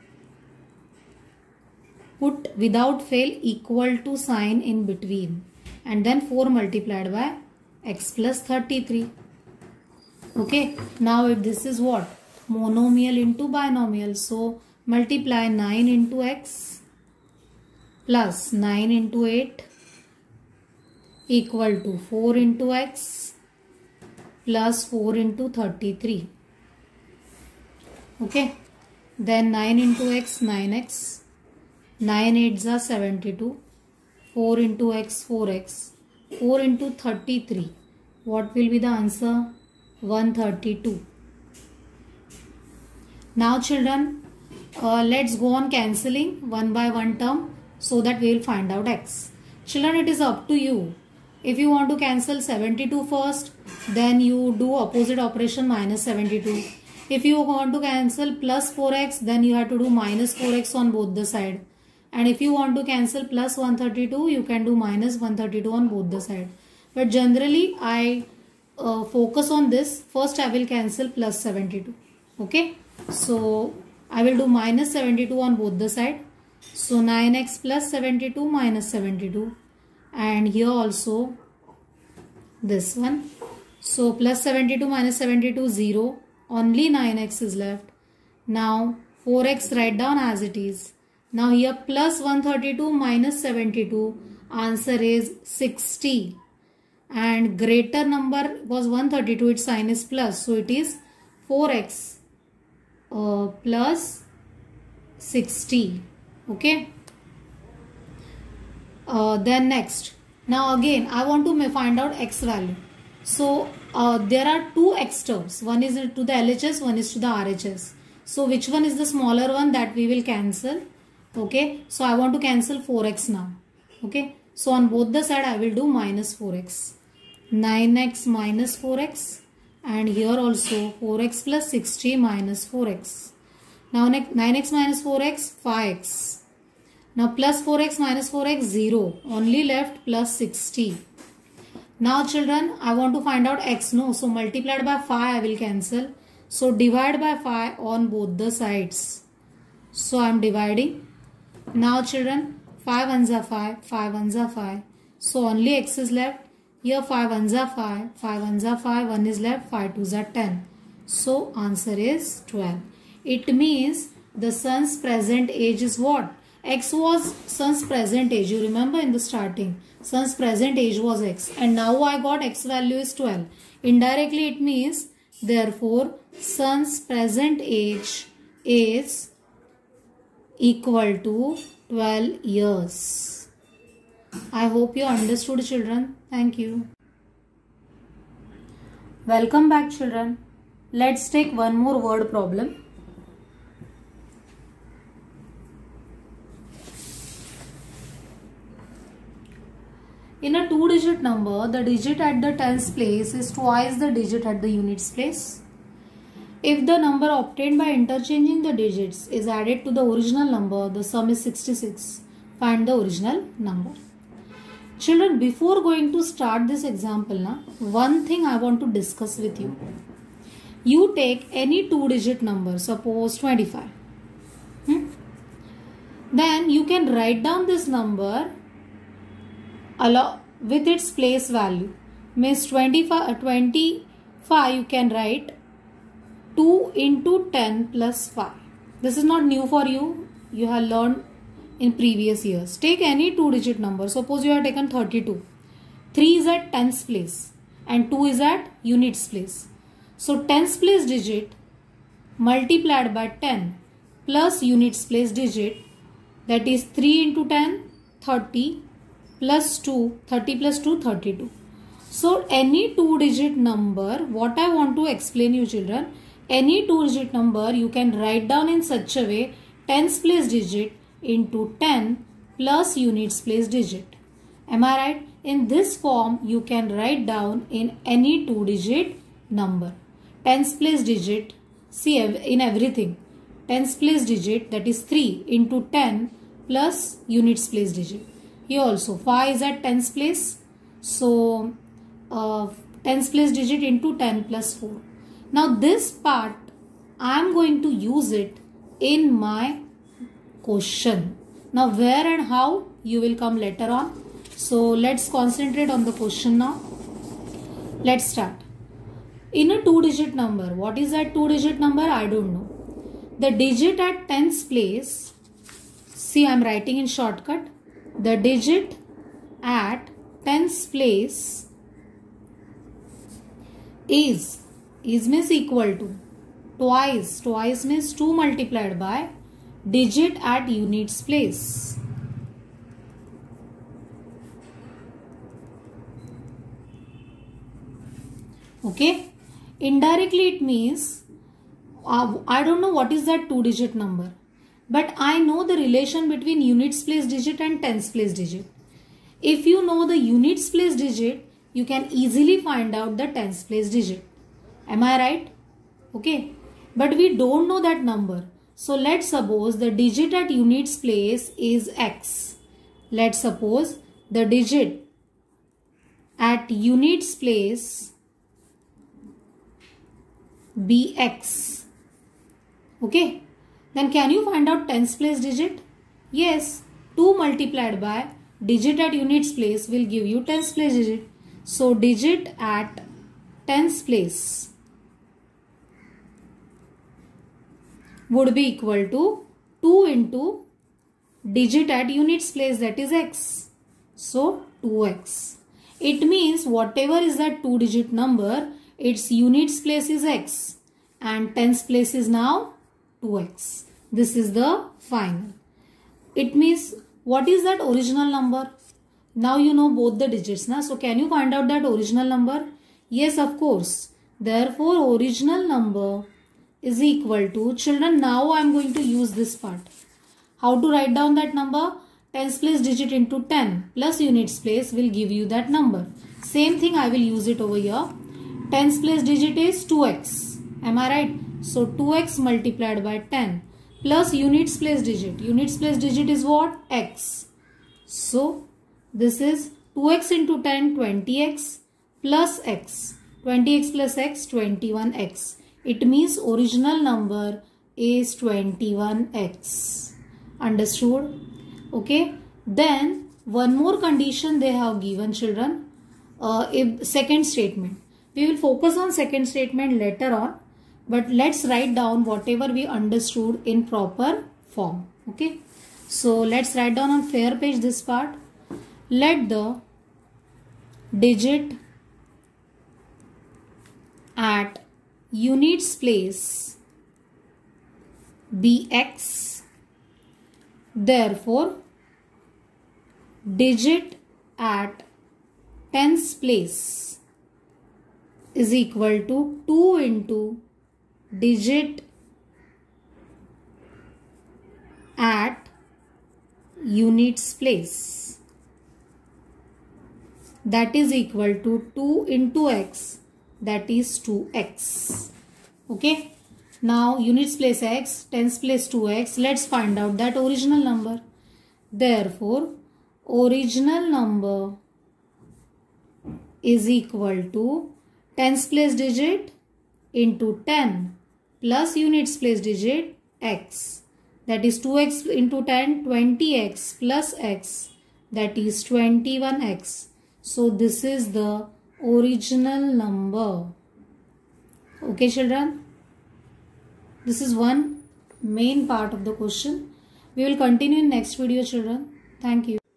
put without fail equal to sign in between, and then four multiplied by X plus thirty-three. Okay, now if this is what? Monomial into binomial. So multiply nine into X plus nine into eight equal to four into x plus four into thirty-three. Okay. Then nine into x, nine x. nine eights are seventy-two. four into x, four x. four into thirty-three. What will be the answer? one thirty-two. Now children, uh, let's go on cancelling one by one term so that we will find out x. Children, it is up to you. If you want to cancel seventy-two first, then you do opposite operation minus seventy-two. If you want to cancel plus four x, then you have to do minus four x on both the side. And if you want to cancel plus one thirty-two, you can do minus one thirty-two on both the side. But generally, I uh, focus on this. First, I will cancel plus seventy-two. Okay. So, I will do minus seventy-two on both the side. So, nine x plus seventy-two minus seventy-two. And here also, this one. So, plus seventy-two minus seventy-two, zero. Only nine x is left. Now, four x write down as it is. Now, here plus one thirty-two minus seventy-two. Answer is sixty. And greater number was one thirty-two. Its sign is plus. So, it is four x uh, plus sixty. Okay. Uh, then next. Now, again, I want to find out x value. So, uh, there are two x terms. One is to the L H S, one is to the R H S. So, which one is the smaller one that we will cancel? Okay. So, I want to cancel four x now. Okay. So, on both the side, I will do minus four x. nine x minus four x. And here also four x plus sixty minus four x. Now, nine x minus four x, five x. Now, plus four x minus four x, zero. Only left plus sixty. Now children, I want to find out x, no. So multiplied by five, I will cancel. So divide by five on both the sides. So I am dividing. Now children, five ones are five, five ones are five. So only x is left. Here five ones are five, five ones are five, one is left, five twos are ten. So answer is twelve. It means the son's present age is what? X was son's present age. You remember in the starting. Son's present age was x. And now I got x value is twelve. Indirectly it means therefore son's present age is equal to twelve years. I hope you understood children. Thank you. Welcome back children. Let's take one more word problem. In a two-digit number, the digit at the tens place is twice the digit at the units place. If the number obtained by interchanging the digits is added to the original number, the sum is sixty-six. Find the original number. Children, before going to start this example, na, one thing I want to discuss with you. You take any two-digit number, suppose twenty-five. Hmm? Then you can write down this number along with its place value. Means twenty-five, twenty-five you can write two into ten plus five. This is not new for you. You have learned in previous years. Take any two digit number. Suppose you have taken thirty-two. three is at tens place and two is at units place. So tens place digit multiplied by ten plus units place digit, that is three into ten, thirty. Plus two, thirty plus two, thirty-two. So any two digit number, what I want to explain you children, any two digit number you can write down in such a way, tens place digit into ten plus units place digit. Am I right? In this form you can write down in any two digit number. Tens place digit, see in everything, tens place digit, that is three into ten plus units place digit. Here also five is at tens place. So uh, tens place digit into ten plus four. Now this part I am going to use it in my question. Now where and how you will come later on. So let's concentrate on the question now. Let's start. In a two digit number, what is that two digit number? I don't know. The digit at tens place, see I am writing in shortcut. The digit at tens place is, is means equal to, twice, twice means two multiplied by digit at units place. Okay, indirectly it means uh, I don't know what is that two digit number, but I know the relation between units place digit and tens place digit. If you know the units place digit, you can easily find out the tens place digit. Am I right? Okay, but we don't know that number. So let's suppose the digit at units place is x. Let's suppose the digit at units place be x. Okay, then can you find out tens place digit? Yes, two multiplied by digit at units place will give you tens place digit. So digit at tens place would be equal to two into digit at units place, that is x. So two x. It means whatever is that two digit number, its units place is x and tens place is now two x. This is the final. It means what is that original number? Now you know both the digits, na? So can you find out that original number? Yes, of course. Therefore original number is equal to, children, now I am going to use this part. How to write down that number? Tens place digit into ten plus units place will give you that number. Same thing I will use it over here. Tens place digit is two x. Am I right? So two x multiplied by ten plus units place digit. Units place digit is what? X. So this is two x into ten, twenty x plus x. twenty x plus x, twenty-one x. It means original number is twenty-one x. Understood? Okay. Then one more condition they have given, children. Uh, if second statement. We will focus on second statement later on. But let's write down whatever we understood in proper form. Okay. So let's write down on fair page this part. Let the digit at units place be x. Therefore, digit at tens place is equal to two into digit at units place. That is equal to two into x, that is two x. Okay. Now units place x, tens place two x. Let's find out that original number. Therefore, original number is equal to tens place digit into ten plus units place digit x. That is two x into ten, twenty x plus x, that is twenty-one x. So this is the original number. Okay, children. This is one main part of the question. We will continue in next video, children. Thank you.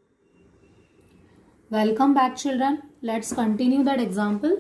Welcome back, children. Let's continue that example.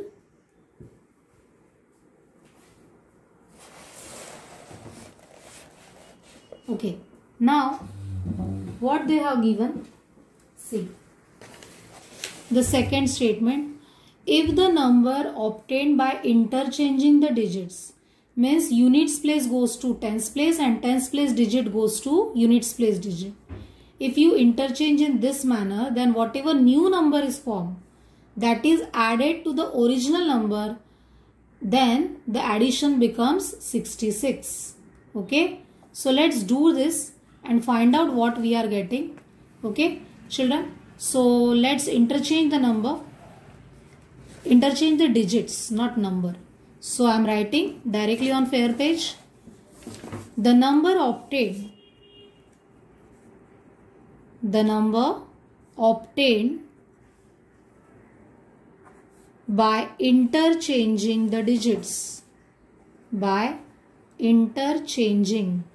Okay. Now, what they have given? See. The second statement. If the number obtained by interchanging the digits, means units place goes to tens place and tens place digit goes to units place digit. If you interchange in this manner, then whatever new number is formed, that is added to the original number, then the addition becomes sixty-six. Okay. So let's do this and find out what we are getting. Okay, children. So let's interchange the number. Interchange the digits, not number. So I am writing directly on fair page. The number obtained. The number obtained by interchanging the digits. By interchanging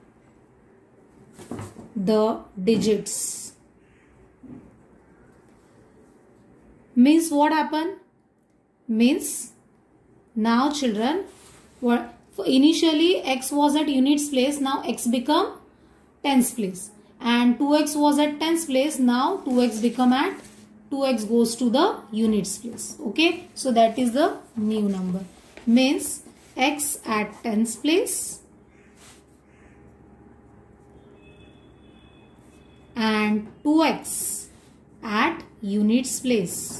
the digits Means what happened? Means now children, what initially x was at units place, now x become tens place, and two x was at tens place, now two x become at two x goes to the units place. Okay, so that is the new number. Means x at tens place and two x at units place.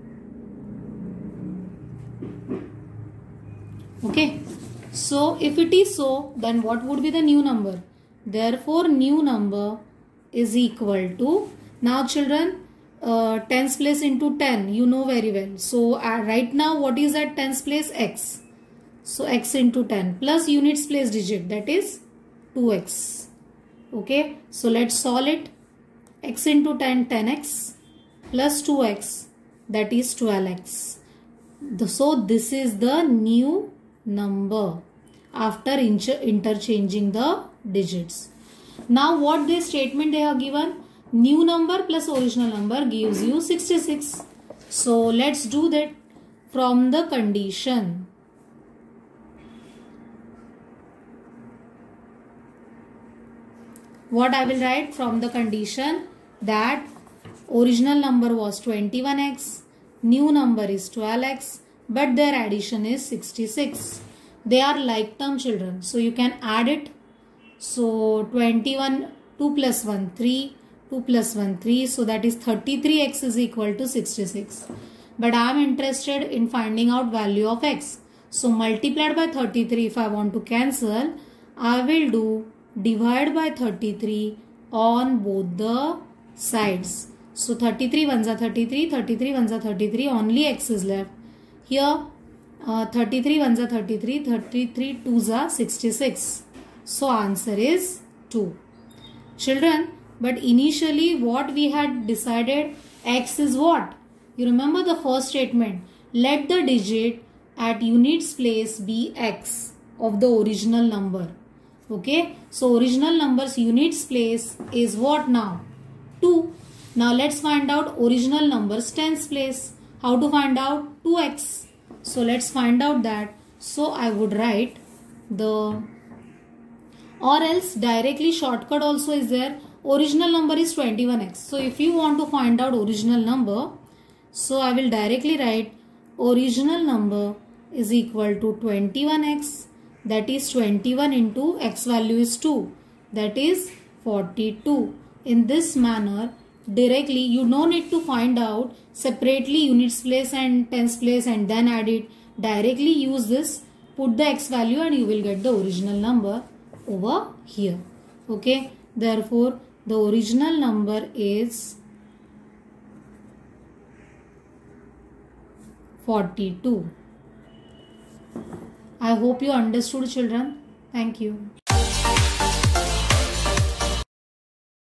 Okay, so if it is so, then what would be the new number? Therefore, new number is equal to, now children, uh, tens place into ten, you know very well. So uh, right now what is at tens place? X. So x into ten plus units place digit, that is two x. Okay, so let's solve it. X into ten, ten x plus two x, that is twelve x. So this is the new number after interchanging the digits. Now what this statement they have given? New number plus original number gives you sixty-six. So let's do that from the condition. What I will write from the condition that original number was twenty-one x, new number is twelve x, but their addition is sixty-six. They are like term children, so you can add it. So twenty-one, two plus one, three, two plus one, three, so that is thirty-three x is equal to sixty-six. But I am interested in finding out value of x. So multiplied by thirty-three, if I want to cancel, I will do divide by thirty-three on both the sides. So thirty-three ones are thirty-three, thirty-three ones are thirty-three, only x is left. Here uh, thirty-three ones are thirty-three, thirty-three twos are sixty-six. So answer is two. Children, but initially what we had decided, x is what? You remember the first statement, let the digit at units place be x of the original number. Okay, so original number's units place is what now? two. Now let's find out original number's tens place. How to find out? two x. So let's find out that. So I would write the, or else directly shortcut also is there. Original number is twenty-one x. So if you want to find out original number, so I will directly write original number is equal to twenty-one x. That is twenty-one into x value is two. That is forty-two. In this manner, directly you no need to find out separately units place and tens place and then add it. Directly use this, put the x value and you will get the original number over here. Okay, therefore the original number is forty-two. I hope you understood, children. Thank you.